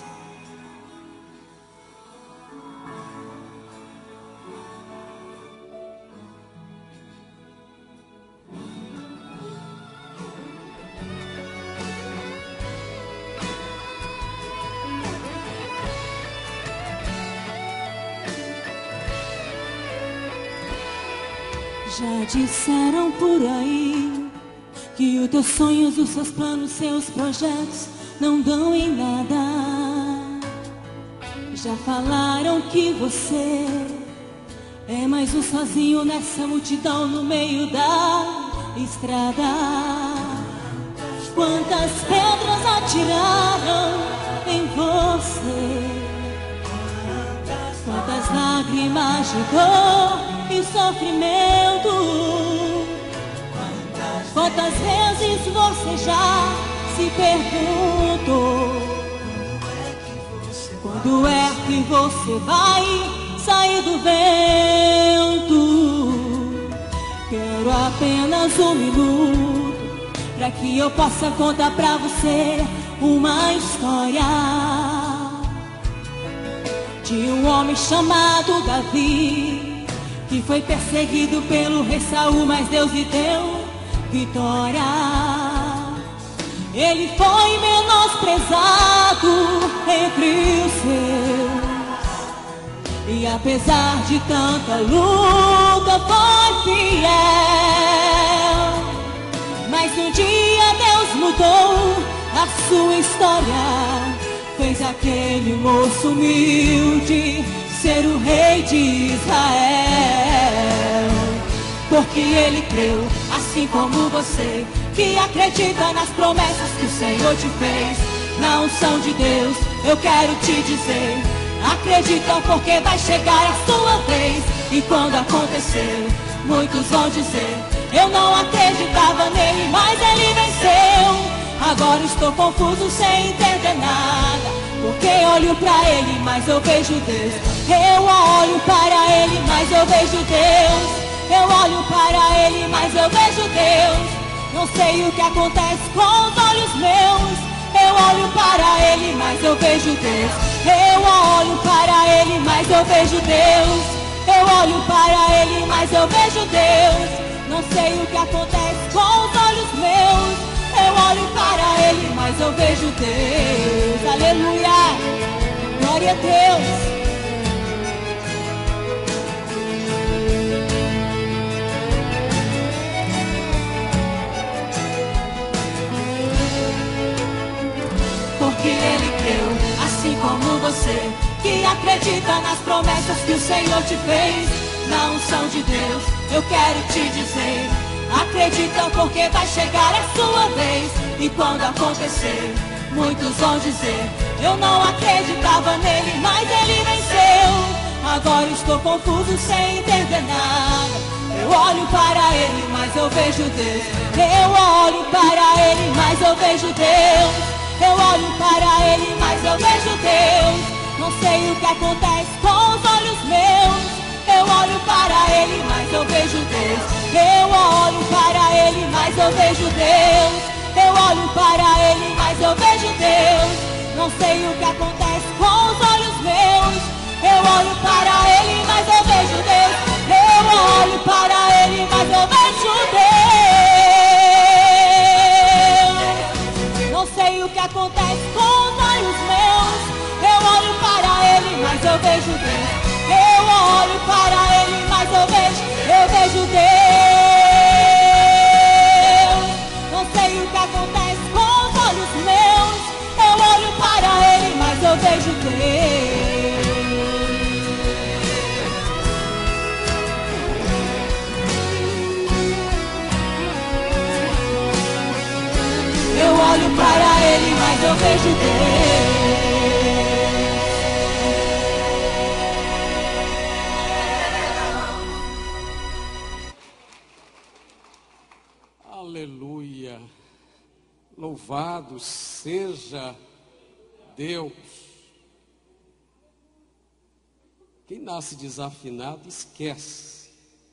Já disseram por aí que os teus sonhos, os seus planos, seus projetos não dão em nada. Já falaram que você é mais um sozinho nessa multidão no meio da estrada. Quantas pedras atiraram em você, quantas lágrimas de dor e sofrimento. Quantas vezes você já se perguntou quando é que você vai sair do vento? Quero apenas um minuto para que eu possa contar pra você uma história. de um homem chamado Davi, que foi perseguido pelo rei Saul, mas Deus lhe deu vitória. Ele foi menosprezado entre os seus, e apesar de tanta luta foi fiel. Mas um dia Deus mudou a sua história, fez aquele moço humilde ser o rei de Israel. Porque ele creu, assim como você, que acredita nas promessas que o Senhor te fez. Na unção de Deus, eu quero te dizer, acreditam porque vai chegar a sua vez. E quando acontecer, muitos vão dizer, eu não acreditava nele, mas ele venceu. Agora estou confuso sem entender nada, porque olho pra ele, mas eu vejo Deus. Eu olho para ele, mas eu vejo Deus. Eu olho para ele, mas eu vejo Deus. Não sei o que acontece com os olhos meus. Eu olho para ele, mas eu vejo Deus. Eu olho para ele, mas eu vejo Deus. Eu olho para ele, mas eu vejo Deus. Não sei o que acontece com os olhos meus. Eu olho para ele, mas eu vejo Deus. Aleluia, glória a Deus. Porque ele creu, assim como você, que acredita nas promessas que o Senhor te fez. Na unção de Deus, eu quero te dizer, acredita porque vai chegar a sua vez. E quando acontecer, muitos vão dizer, eu não acreditava nele, mas ele venceu. Agora estou confuso sem entender nada. Eu olho para ele, mas eu vejo Deus. Eu olho para ele, mas eu vejo Deus. Eu olho para ele, mas eu vejo Deus. Não sei o que acontece com os olhos meus. Eu olho para ele, mas eu vejo Deus. Eu olho para ele, mas eu vejo Deus. Eu olho para ele, mas eu vejo Deus. Não sei o que acontece com os olhos meus. Eu olho para ele, mas eu vejo Deus. Eu olho para ele, mas eu vejo Deus. Não sei o que acontece com os olhos meus. Eu olho para ele, mas eu vejo Deus. Eu olho para ele, mas eu vejo Deus. Não sei o que acontece com os olhos meus. Eu olho para ele, mas eu vejo Deus. Eu olho para ele, mas eu vejo Deus. Aleluia, louvado seja Deus. Quem nasce desafinado esquece,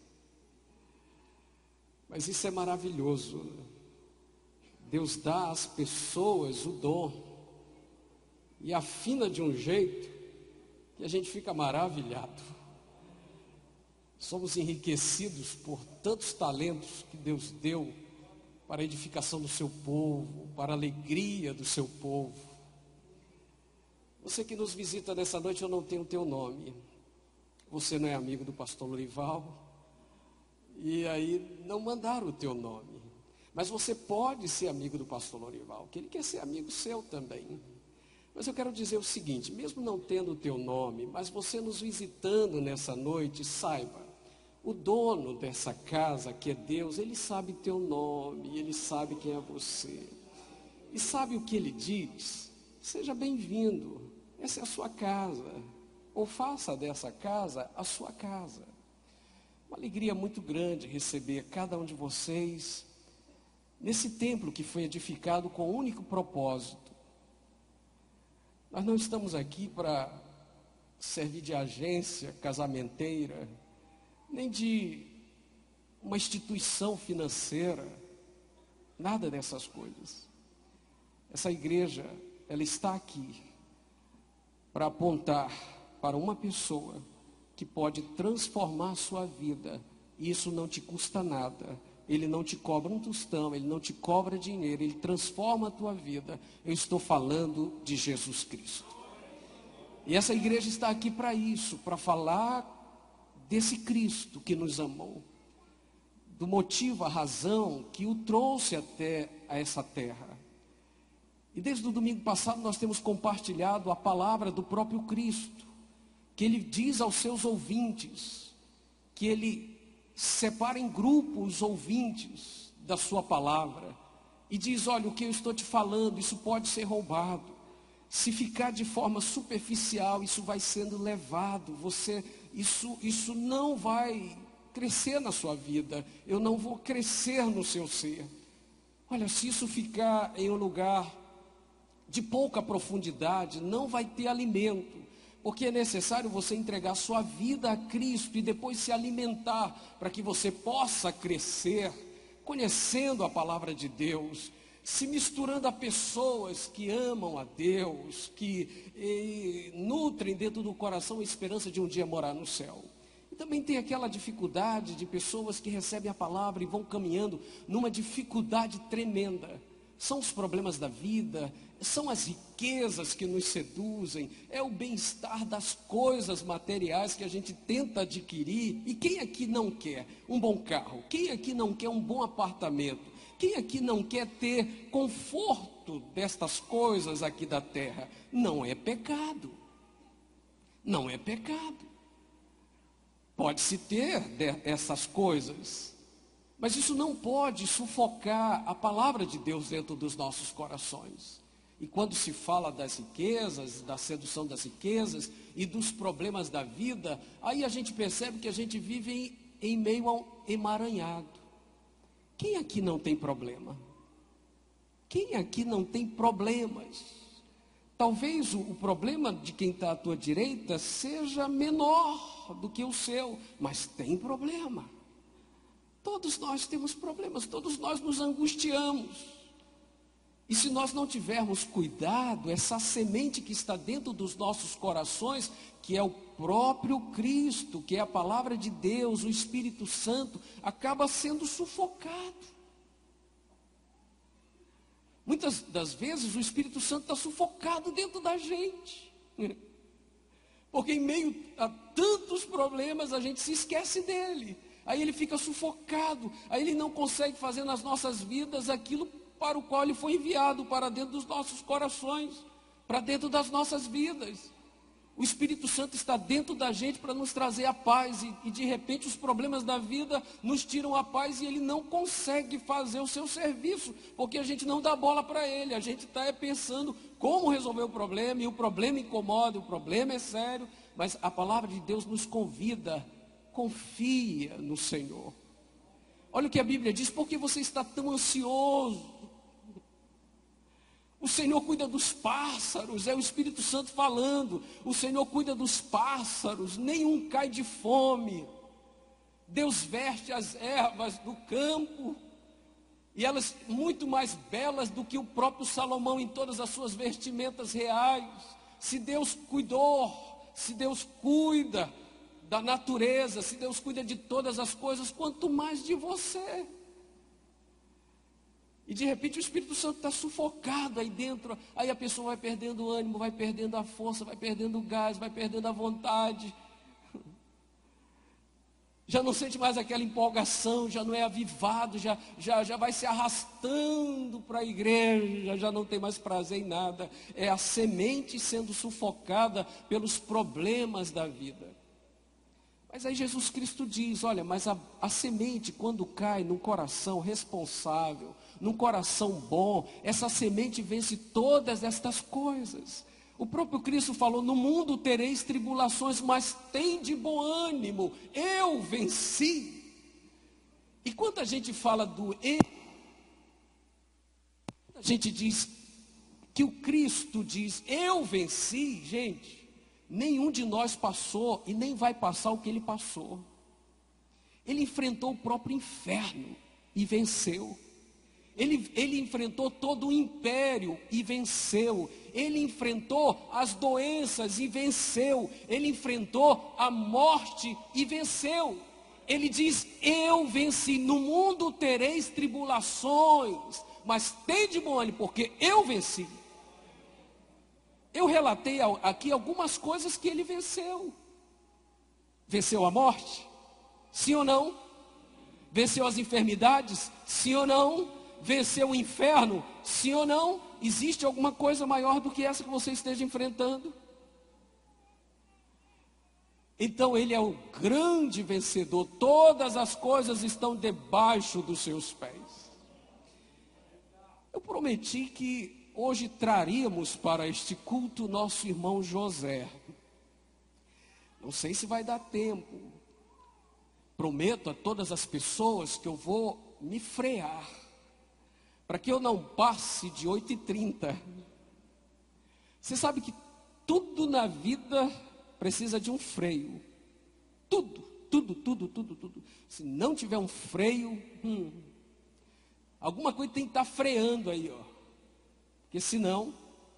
mas isso é maravilhoso. Deus dá às pessoas o dom e afina de um jeito que a gente fica maravilhado. Somos enriquecidos por tantos talentos que Deus deu para a edificação do seu povo, para a alegria do seu povo. Você que nos visita nessa noite, eu não tenho o teu nome. Você não é amigo do pastor Lorival. E aí não mandaram o teu nome. Mas você pode ser amigo do pastor Lorival, que ele quer ser amigo seu também. Mas eu quero dizer o seguinte, mesmo não tendo o teu nome, mas você nos visitando nessa noite, saiba, o dono dessa casa, que é Deus, ele sabe teu nome, ele sabe quem é você. E sabe o que ele diz? Seja bem-vindo, essa é a sua casa, ou faça dessa casa a sua casa. Uma alegria muito grande receber cada um de vocês nesse templo que foi edificado com um único propósito. Nós não estamos aqui para servir de agência casamenteira, nem de uma instituição financeira, nada dessas coisas. Essa igreja, ela está aqui para apontar para uma pessoa que pode transformar a sua vida, e isso não te custa nada. Ele não te cobra um tostão, ele não te cobra dinheiro, ele transforma a tua vida. Eu estou falando de Jesus Cristo. E essa igreja está aqui para isso, para falar desse Cristo que nos amou, do motivo, a razão que o trouxe até a essa terra. E desde o domingo passado nós temos compartilhado a palavra do próprio Cristo, que ele diz aos seus ouvintes, que ele separa em grupos os ouvintes da sua palavra, e diz: olha, o que eu estou te falando, isso pode ser roubado. Se ficar de forma superficial, isso vai sendo levado, isso não vai crescer na sua vida, eu não vou crescer no seu ser. Olha, se isso ficar em um lugar de pouca profundidade, não vai ter alimento, porque é necessário você entregar sua vida a Cristo e depois se alimentar, para que você possa crescer, conhecendo a palavra de Deus, se misturando a pessoas que amam a Deus, que nutrem dentro do coração a esperança de um dia morar no céu. E também tem aquela dificuldade de pessoas que recebem a palavra e vão caminhando numa dificuldade tremenda. São os problemas da vida, são as riquezas que nos seduzem, é o bem-estar das coisas materiais que a gente tenta adquirir. E quem aqui não quer um bom carro? Quem aqui não quer um bom apartamento? Quem aqui não quer ter conforto destas coisas aqui da terra? Não é pecado. Não é pecado. Pode-se ter essas coisas, mas isso não pode sufocar a palavra de Deus dentro dos nossos corações. E quando se fala das riquezas, da sedução das riquezas e dos problemas da vida, aí a gente percebe que a gente vive em meio a um emaranhado. Quem aqui não tem problema? Quem aqui não tem problemas? Talvez o problema de quem está à tua direita seja menor do que o seu, mas tem problema. Todos nós temos problemas, todos nós nos angustiamos. E se nós não tivermos cuidado, essa semente que está dentro dos nossos corações, que é o próprio Cristo, que é a palavra de Deus, o Espírito Santo, acaba sendo sufocado. Muitas das vezes o Espírito Santo está sufocado dentro da gente. Porque em meio a tantos problemas a gente se esquece dele. Aí ele fica sufocado, aí ele não consegue fazer nas nossas vidas aquilo para o qual ele foi enviado, para dentro dos nossos corações, para dentro das nossas vidas. O Espírito Santo está dentro da gente para nos trazer a paz, e de repente os problemas da vida nos tiram a paz e ele não consegue fazer o seu serviço, porque a gente não dá bola para ele, a gente está pensando como resolver o problema, e o problema incomoda, o problema é sério, mas a palavra de Deus nos convida: confia no Senhor. Olha o que a Bíblia diz: por que você está tão ansioso? O Senhor cuida dos pássaros, é o Espírito Santo falando. O Senhor cuida dos pássaros, nenhum cai de fome. Deus veste as ervas do campo, e elas muito mais belas do que o próprio Salomão em todas as suas vestimentas reais. Se Deus cuidou, se Deus cuida da natureza, se Deus cuida de todas as coisas, quanto mais de você. E de repente o Espírito Santo está sufocado aí dentro, aí a pessoa vai perdendo o ânimo, vai perdendo a força, vai perdendo o gás, vai perdendo a vontade. Já não sente mais aquela empolgação, já não é avivado, já vai se arrastando para a igreja, já não tem mais prazer em nada. É a semente sendo sufocada pelos problemas da vida. Mas aí Jesus Cristo diz: olha, mas a semente, quando cai num coração responsável, num coração bom, essa semente vence todas estas coisas. O próprio Cristo falou: no mundo tereis tribulações, mas tem de bom ânimo, eu venci. E quando a gente fala do eu, a gente diz que o Cristo diz, eu venci, gente, nenhum de nós passou e nem vai passar o que ele passou. Ele enfrentou o próprio inferno e venceu. Ele enfrentou todo o império e venceu. Ele enfrentou as doenças e venceu. Ele enfrentou a morte e venceu. Ele diz: eu venci. No mundo tereis tribulações, mas tende bom ânimo, porque eu venci. Eu relatei aqui algumas coisas que ele venceu. Venceu a morte? Sim ou não? Venceu as enfermidades? Sim ou não? Venceu o inferno? Sim ou não? Existe alguma coisa maior do que essa que você esteja enfrentando? Então ele é o grande vencedor. Todas as coisas estão debaixo dos seus pés. Eu prometi que hoje traríamos para este culto nosso irmão José. Não sei se vai dar tempo. Prometo a todas as pessoas que eu vou me frear, para que eu não passe de 8h30. Você sabe que tudo na vida precisa de um freio. Tudo. Se não tiver um freio, alguma coisa tem que estar freando aí, ó. Porque senão,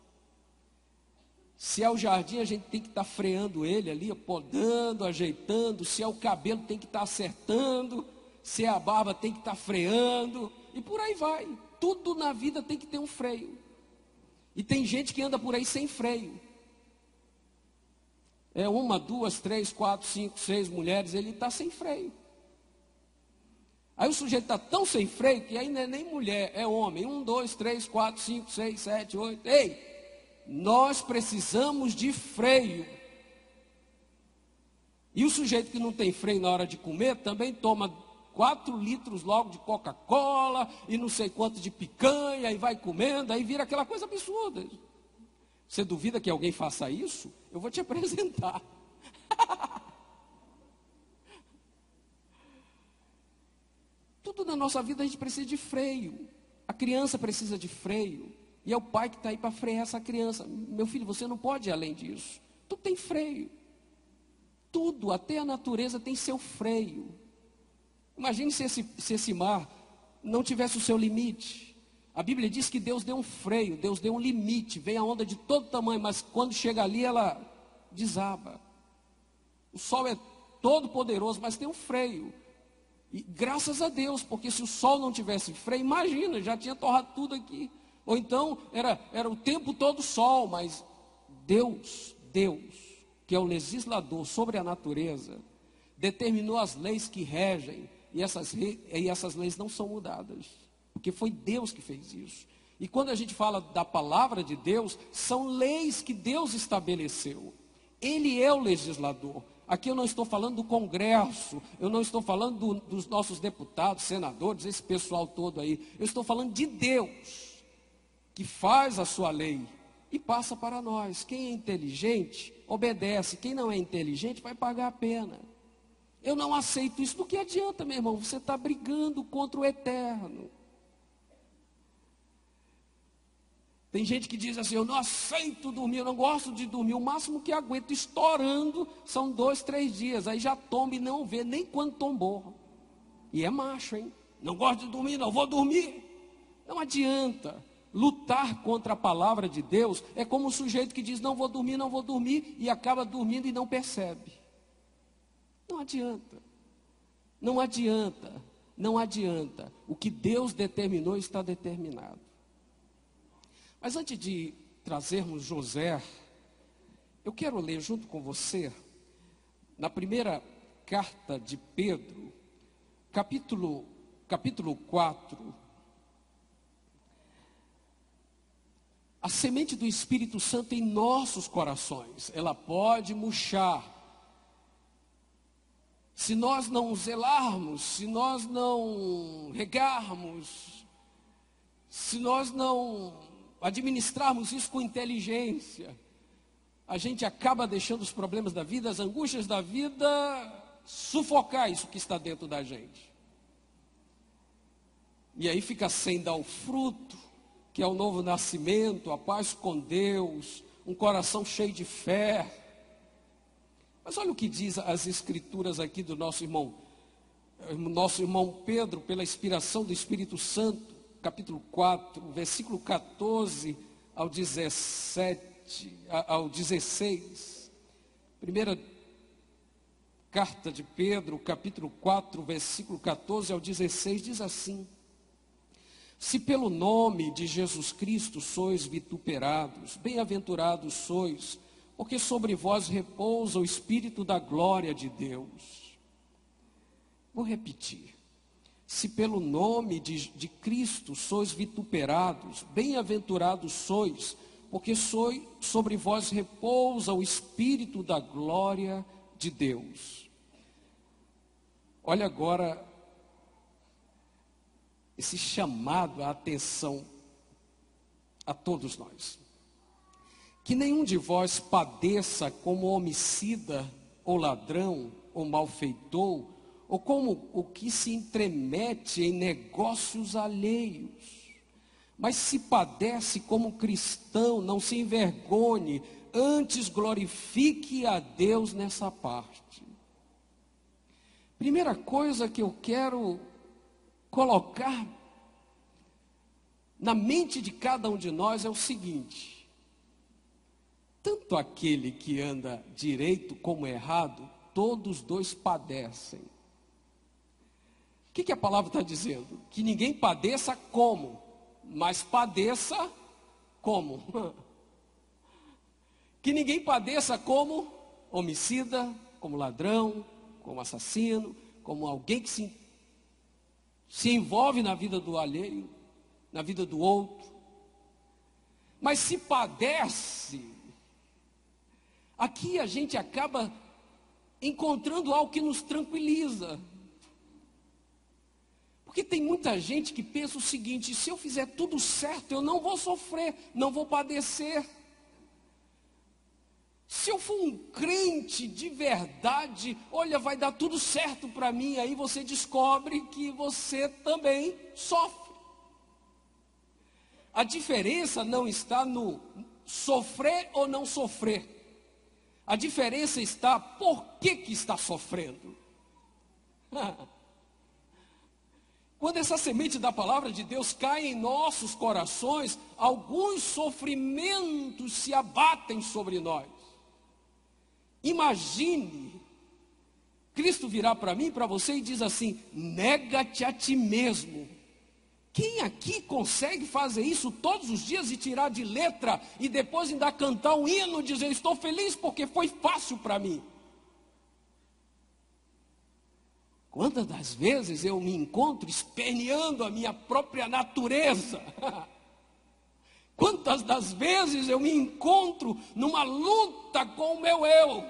se é o jardim, a gente tem que estar freando ele ali, podando, ajeitando. Se é o cabelo, tem que estar acertando. Se é a barba, tem que estar freando. E por aí vai. Tudo na vida tem que ter um freio. E tem gente que anda por aí sem freio. É 1, 2, 3, 4, 5, 6 mulheres, ele está sem freio. Aí o sujeito está tão sem freio que aí não é nem mulher, é homem. 1, 2, 3, 4, 5, 6, 7, 8. Ei, nós precisamos de freio. E o sujeito que não tem freio na hora de comer também toma 4 litros logo de Coca-Cola e não sei quanto de picanha e vai comendo, aí vira aquela coisa absurda. Você duvida que alguém faça isso? Eu vou te apresentar. Tudo na nossa vida a gente precisa de freio. A criança precisa de freio. E é o pai que está aí para frear essa criança. Meu filho, você não pode ir além disso. Tudo tem freio. Tudo, até a natureza tem seu freio. Imagine se esse mar não tivesse o seu limite. A Bíblia diz que Deus deu um freio, Deus deu um limite. Vem a onda de todo tamanho, mas quando chega ali ela desaba. O sol é todo poderoso, mas tem um freio. E graças a Deus, porque se o sol não tivesse freio, imagina, já tinha torrado tudo aqui. Ou então era o tempo todo sol, mas Deus, que é o legislador sobre a natureza, determinou as leis que regem, e essas leis não são mudadas, porque foi Deus que fez isso. E quando a gente fala da palavra de Deus, são leis que Deus estabeleceu. Ele é o legislador. Aqui eu não estou falando do Congresso, eu não estou falando dos nossos deputados, senadores, esse pessoal todo aí. Eu estou falando de Deus, que faz a sua lei e passa para nós. Quem é inteligente, obedece. Quem não é inteligente, vai pagar a pena. Eu não aceito isso. Do que adianta, meu irmão? Você está brigando contra o eterno. Tem gente que diz assim: eu não aceito dormir, eu não gosto de dormir. O máximo que aguento estourando são 2, 3 dias. Aí já tomba e não vê nem quando tombou. E é macho, hein? Não gosto de dormir, não vou dormir. Não adianta. Lutar contra a palavra de Deus é como o sujeito que diz: não vou dormir, e acaba dormindo e não percebe. Não adianta. Não adianta. Não adianta. O que Deus determinou está determinado. Mas antes de trazermos José, eu quero ler junto com você, na primeira carta de Pedro, capítulo 4, a semente do Espírito Santo em nossos corações, ela pode murchar. Se nós não zelarmos, se nós não regarmos, se nós não administrarmos isso com inteligência, a gente acaba deixando os problemas da vida, as angústias da vida, sufocar isso que está dentro da gente. E aí fica sem dar o fruto, que é o novo nascimento, a paz com Deus, um coração cheio de fé. Mas olha o que diz as escrituras aqui do nosso irmão Pedro, pela inspiração do Espírito Santo. capítulo 4, versículo 14 ao 17, ao 16. Primeira carta de Pedro, capítulo 4, versículo 14 ao 16, diz assim: se pelo nome de Jesus Cristo sois vituperados, bem-aventurados sois, porque sobre vós repousa o Espírito da glória de Deus. Vou repetir. Se pelo nome de Cristo sois vituperados, bem-aventurados sois, porque sobre vós repousa o Espírito da glória de Deus. Olha agora esse chamado à atenção a todos nós. Que nenhum de vós padeça como homicida, ou ladrão, ou malfeitor, ou como o que se entremete em negócios alheios. Mas se padece como cristão, não se envergonhe, antes glorifique a Deus nessa parte. Primeira coisa que eu quero colocar na mente de cada um de nós é o seguinte: tanto aquele que anda direito como errado, todos dois padecem. O que a palavra está dizendo? Que ninguém padeça como, mas padeça como? Que ninguém padeça como homicida, como ladrão, como assassino, como alguém que se envolve na vida do alheio, na vida do outro. Mas se padece, aqui a gente acaba encontrando algo que nos tranquiliza. Porque tem muita gente que pensa o seguinte: se eu fizer tudo certo, eu não vou sofrer, não vou padecer. Se eu for um crente de verdade, olha, vai dar tudo certo para mim. Aí você descobre que você também sofre. A diferença não está no sofrer ou não sofrer. A diferença está por que está sofrendo. Quando essa semente da palavra de Deus cai em nossos corações, alguns sofrimentos se abatem sobre nós. Imagine, Cristo virá para mim, para você e diz assim: nega-te a ti mesmo. Quem aqui consegue fazer isso todos os dias e tirar de letra e depois ainda cantar um hino dizendo: estou feliz porque foi fácil para mim? Quantas das vezes eu me encontro esperneando a minha própria natureza? Quantas das vezes eu me encontro numa luta com o meu eu?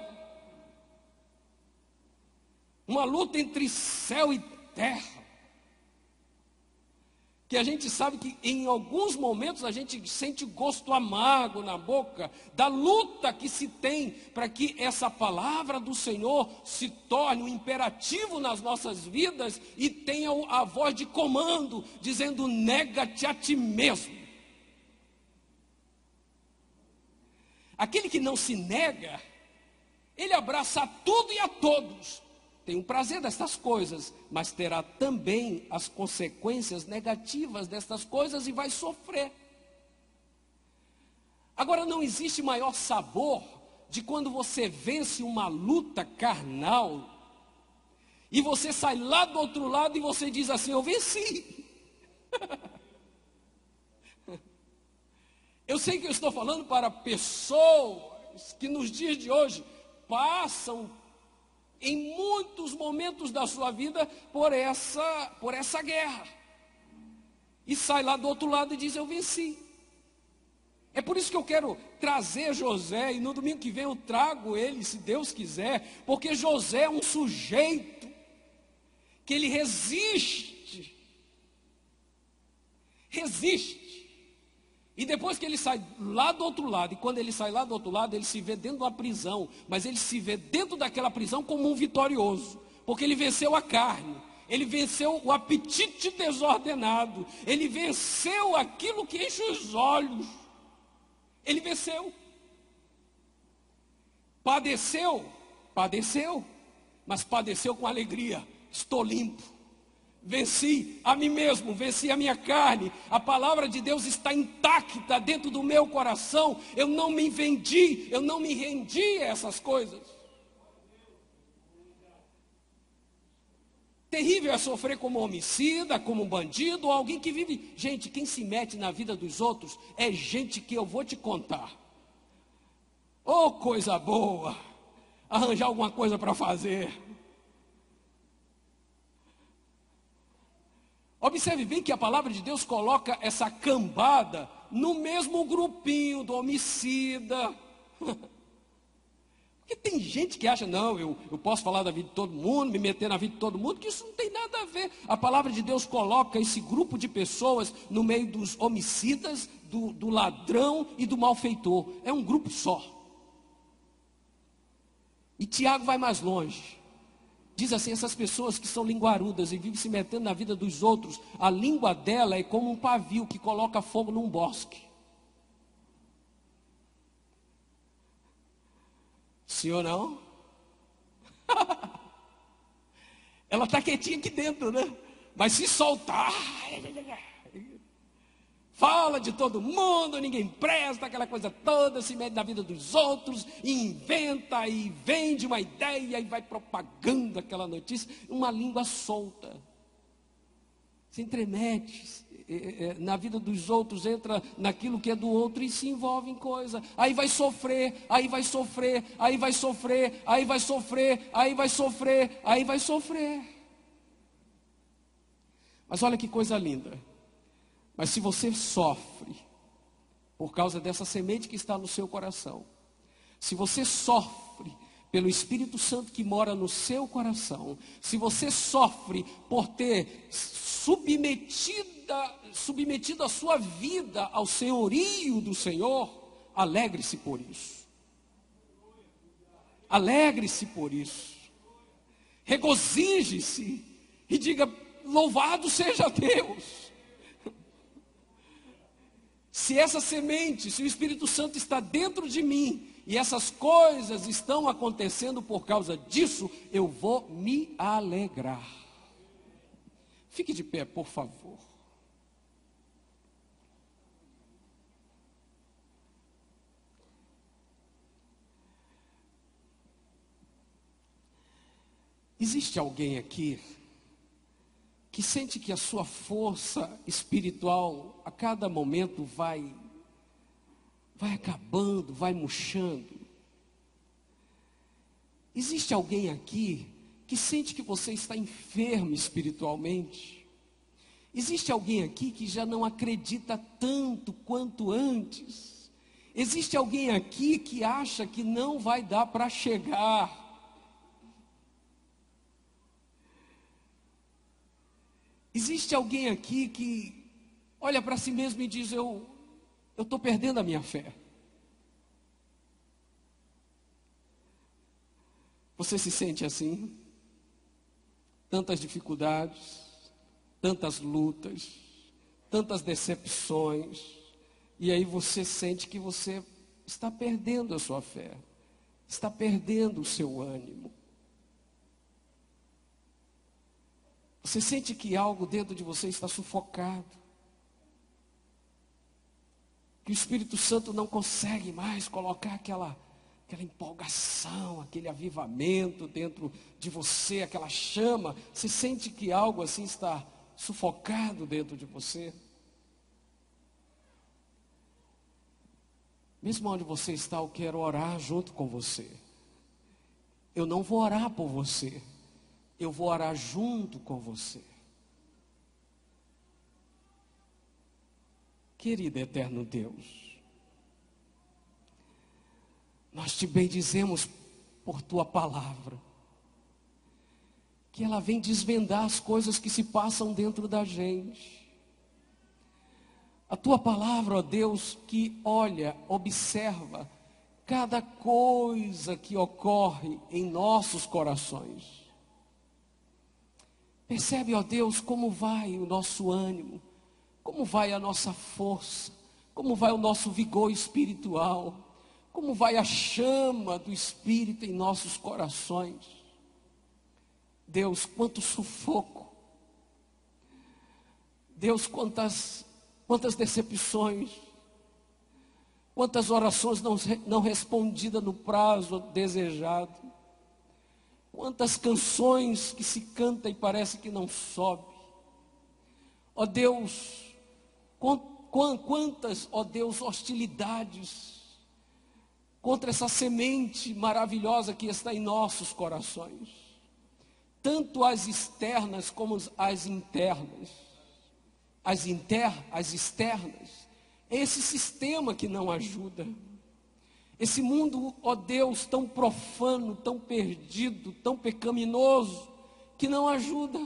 Uma luta entre céu e terra. Que a gente sabe que em alguns momentos a gente sente gosto amargo na boca da luta que se tem para que essa palavra do Senhor se torne um imperativo nas nossas vidas e tenha a voz de comando dizendo: nega-te a ti mesmo. Aquele que não se nega, ele abraça tudo e a todos. Tem o prazer destas coisas, mas terá também as consequências negativas destas coisas e vai sofrer. Agora, não existe maior sabor de quando você vence uma luta carnal e você sai lá do outro lado e você diz assim: eu venci. Eu sei que eu estou falando para pessoas que nos dias de hoje passam em muitos momentos da sua vida por essa guerra. E sai lá do outro lado e diz: eu venci. É por isso que eu quero trazer José, e no domingo que vem eu trago ele, se Deus quiser, porque José é um sujeito que ele resiste. E depois que ele sai lá do outro lado, e quando ele sai lá do outro lado, ele se vê dentro de uma prisão, mas ele se vê dentro daquela prisão como um vitorioso, porque ele venceu a carne, ele venceu o apetite desordenado, ele venceu aquilo que enche os olhos, ele venceu. Padeceu, mas padeceu com alegria. Estou limpo, venci a mim mesmo, venci a minha carne. A palavra de Deus está intacta dentro do meu coração. Eu não me vendi, eu não me rendi a essas coisas. Terrível é sofrer como homicida, como um bandido, ou alguém que vive... Gente, quem se mete na vida dos outros é gente que eu vou te contar. Oh, coisa boa! Arranjar alguma coisa para fazer. Observe bem que a palavra de Deus coloca essa cambada no mesmo grupinho do homicida. Porque tem gente que acha, não, eu posso falar da vida de todo mundo, me meter na vida de todo mundo, que isso não tem nada a ver. A palavra de Deus coloca esse grupo de pessoas no meio dos homicidas, do ladrão e do malfeitor. É um grupo só. E Tiago vai mais longe. Diz assim, essas pessoas que são linguarudas e vivem se metendo na vida dos outros, a língua dela é como um pavio que coloca fogo num bosque. Sim ou não? Ela está quietinha aqui dentro, né? Mas se soltar, fala de todo mundo, ninguém presta, aquela coisa toda, se mete na vida dos outros, e inventa e vende uma ideia e vai propagando aquela notícia, uma língua solta. Se entremete na vida dos outros, entra naquilo que é do outro e se envolve em coisa. Aí vai sofrer, aí vai sofrer, aí vai sofrer, aí vai sofrer, aí vai sofrer, aí vai sofrer. Mas olha que coisa linda. Mas se você sofre por causa dessa semente que está no seu coração, se você sofre pelo Espírito Santo que mora no seu coração, se você sofre por ter submetido a sua vida ao senhorio do Senhor, alegre-se por isso. Alegre-se por isso. Regozije-se e diga, louvado seja Deus. Se essa semente, se o Espírito Santo está dentro de mim, e essas coisas estão acontecendo por causa disso, eu vou me alegrar. Fique de pé, por favor. Existe alguém aqui que sente que a sua força espiritual a cada momento vai acabando, vai murchando? Existe alguém aqui que sente que você está enfermo espiritualmente? Existe alguém aqui que já não acredita tanto quanto antes? Existe alguém aqui que acha que não vai dar para chegar? Existe alguém aqui que olha para si mesmo e diz, eu estou perdendo a minha fé? Você se sente assim? Tantas dificuldades, tantas lutas, tantas decepções, e aí você sente que você está perdendo a sua fé, está perdendo o seu ânimo. Você sente que algo dentro de você está sufocado, que o Espírito Santo não consegue mais colocar aquela empolgação, aquele avivamento dentro de você, aquela chama. Você sente que algo assim está sufocado dentro de você? Mesmo onde você está, eu quero orar junto com você. Eu não vou orar por você, eu vou orar junto com você. Querido eterno Deus, nós te bendizemos por tua palavra, que ela vem desvendar as coisas que se passam dentro da gente. A tua palavra, ó Deus, que olha, observa cada coisa que ocorre em nossos corações. Percebe, ó Deus, como vai o nosso ânimo, como vai a nossa força, como vai o nosso vigor espiritual, como vai a chama do Espírito em nossos corações. Deus, quanto sufoco, Deus, quantas decepções, quantas orações não respondidas no prazo desejado, quantas canções que se canta e parece que não sobe. Ó Deus, quantas, ó Deus, hostilidades contra essa semente maravilhosa que está em nossos corações, tanto as externas como as internas, as externas, esse sistema que não ajuda, esse mundo, ó Deus, tão profano, tão perdido, tão pecaminoso, que não ajuda,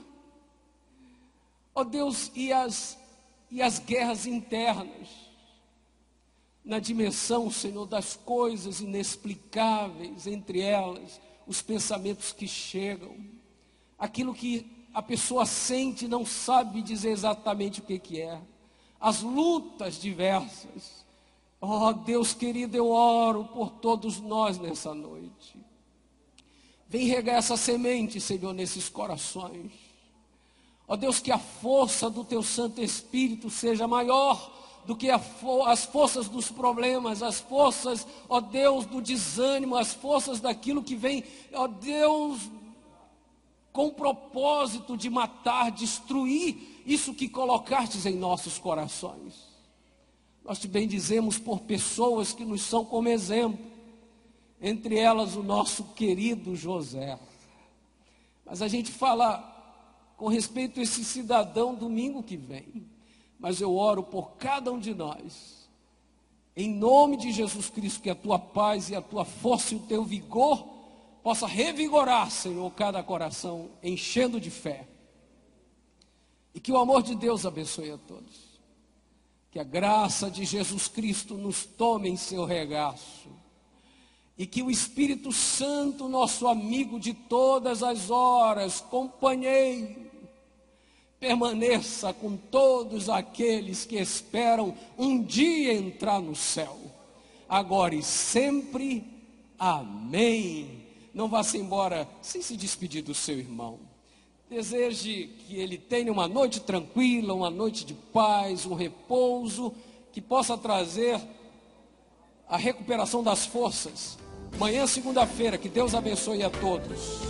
ó Deus, e as guerras internas, na dimensão, Senhor, das coisas inexplicáveis, entre elas, os pensamentos que chegam, aquilo que a pessoa sente e não sabe dizer exatamente o que é, as lutas diversas. Ó Deus querido, eu oro por todos nós nessa noite. Vem regar essa semente, Senhor, nesses corações. Ó Deus, que a força do Teu Santo Espírito seja maior do que as forças dos problemas, as forças, ó Deus, do desânimo, as forças daquilo que vem, ó Deus, com o propósito de matar, destruir isso que colocastes em nossos corações. Nós te bendizemos por pessoas que nos são como exemplo, entre elas o nosso querido José. Mas a gente fala com respeito a esse cidadão domingo que vem, mas eu oro por cada um de nós, em nome de Jesus Cristo, que a tua paz e a tua força e o teu vigor possa revigorar, Senhor, cada coração, enchendo de fé, e que o amor de Deus abençoe a todos, que a graça de Jesus Cristo nos tome em seu regaço, e que o Espírito Santo, nosso amigo de todas as horas, companheiro, permaneça com todos aqueles que esperam um dia entrar no céu, agora e sempre. Amém. Não vá-se embora sem se despedir do seu irmão. Deseje que ele tenha uma noite tranquila, uma noite de paz, um repouso, que possa trazer a recuperação das forças. Amanhã, segunda-feira, que Deus abençoe a todos.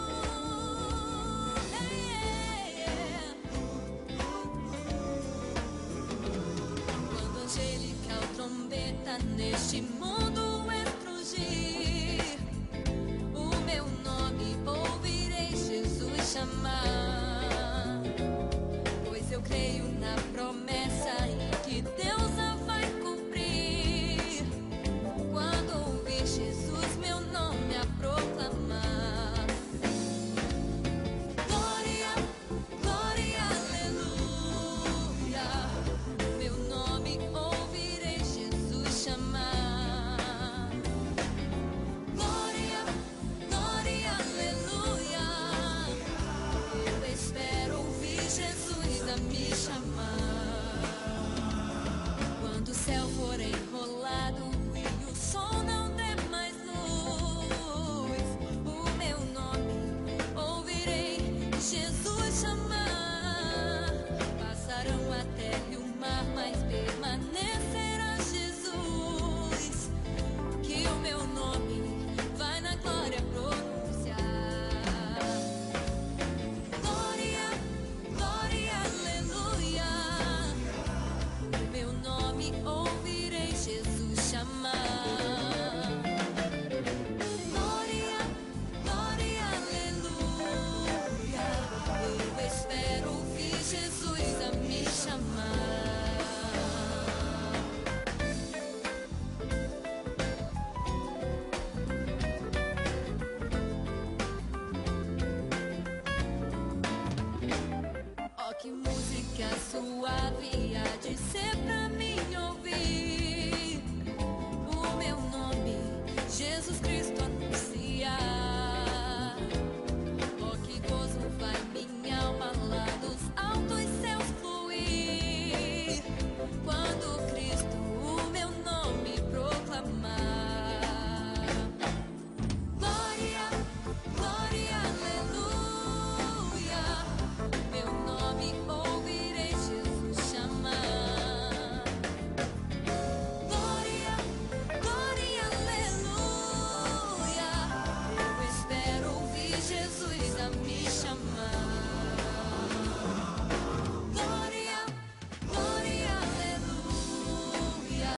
Neste mundo estrugir, o meu nome ouvirei Jesus chamar, pois eu creio na promessa em que Deus a vai cumprir, quando ouvir Jesus meu nome a proclamar. precisa me chamar.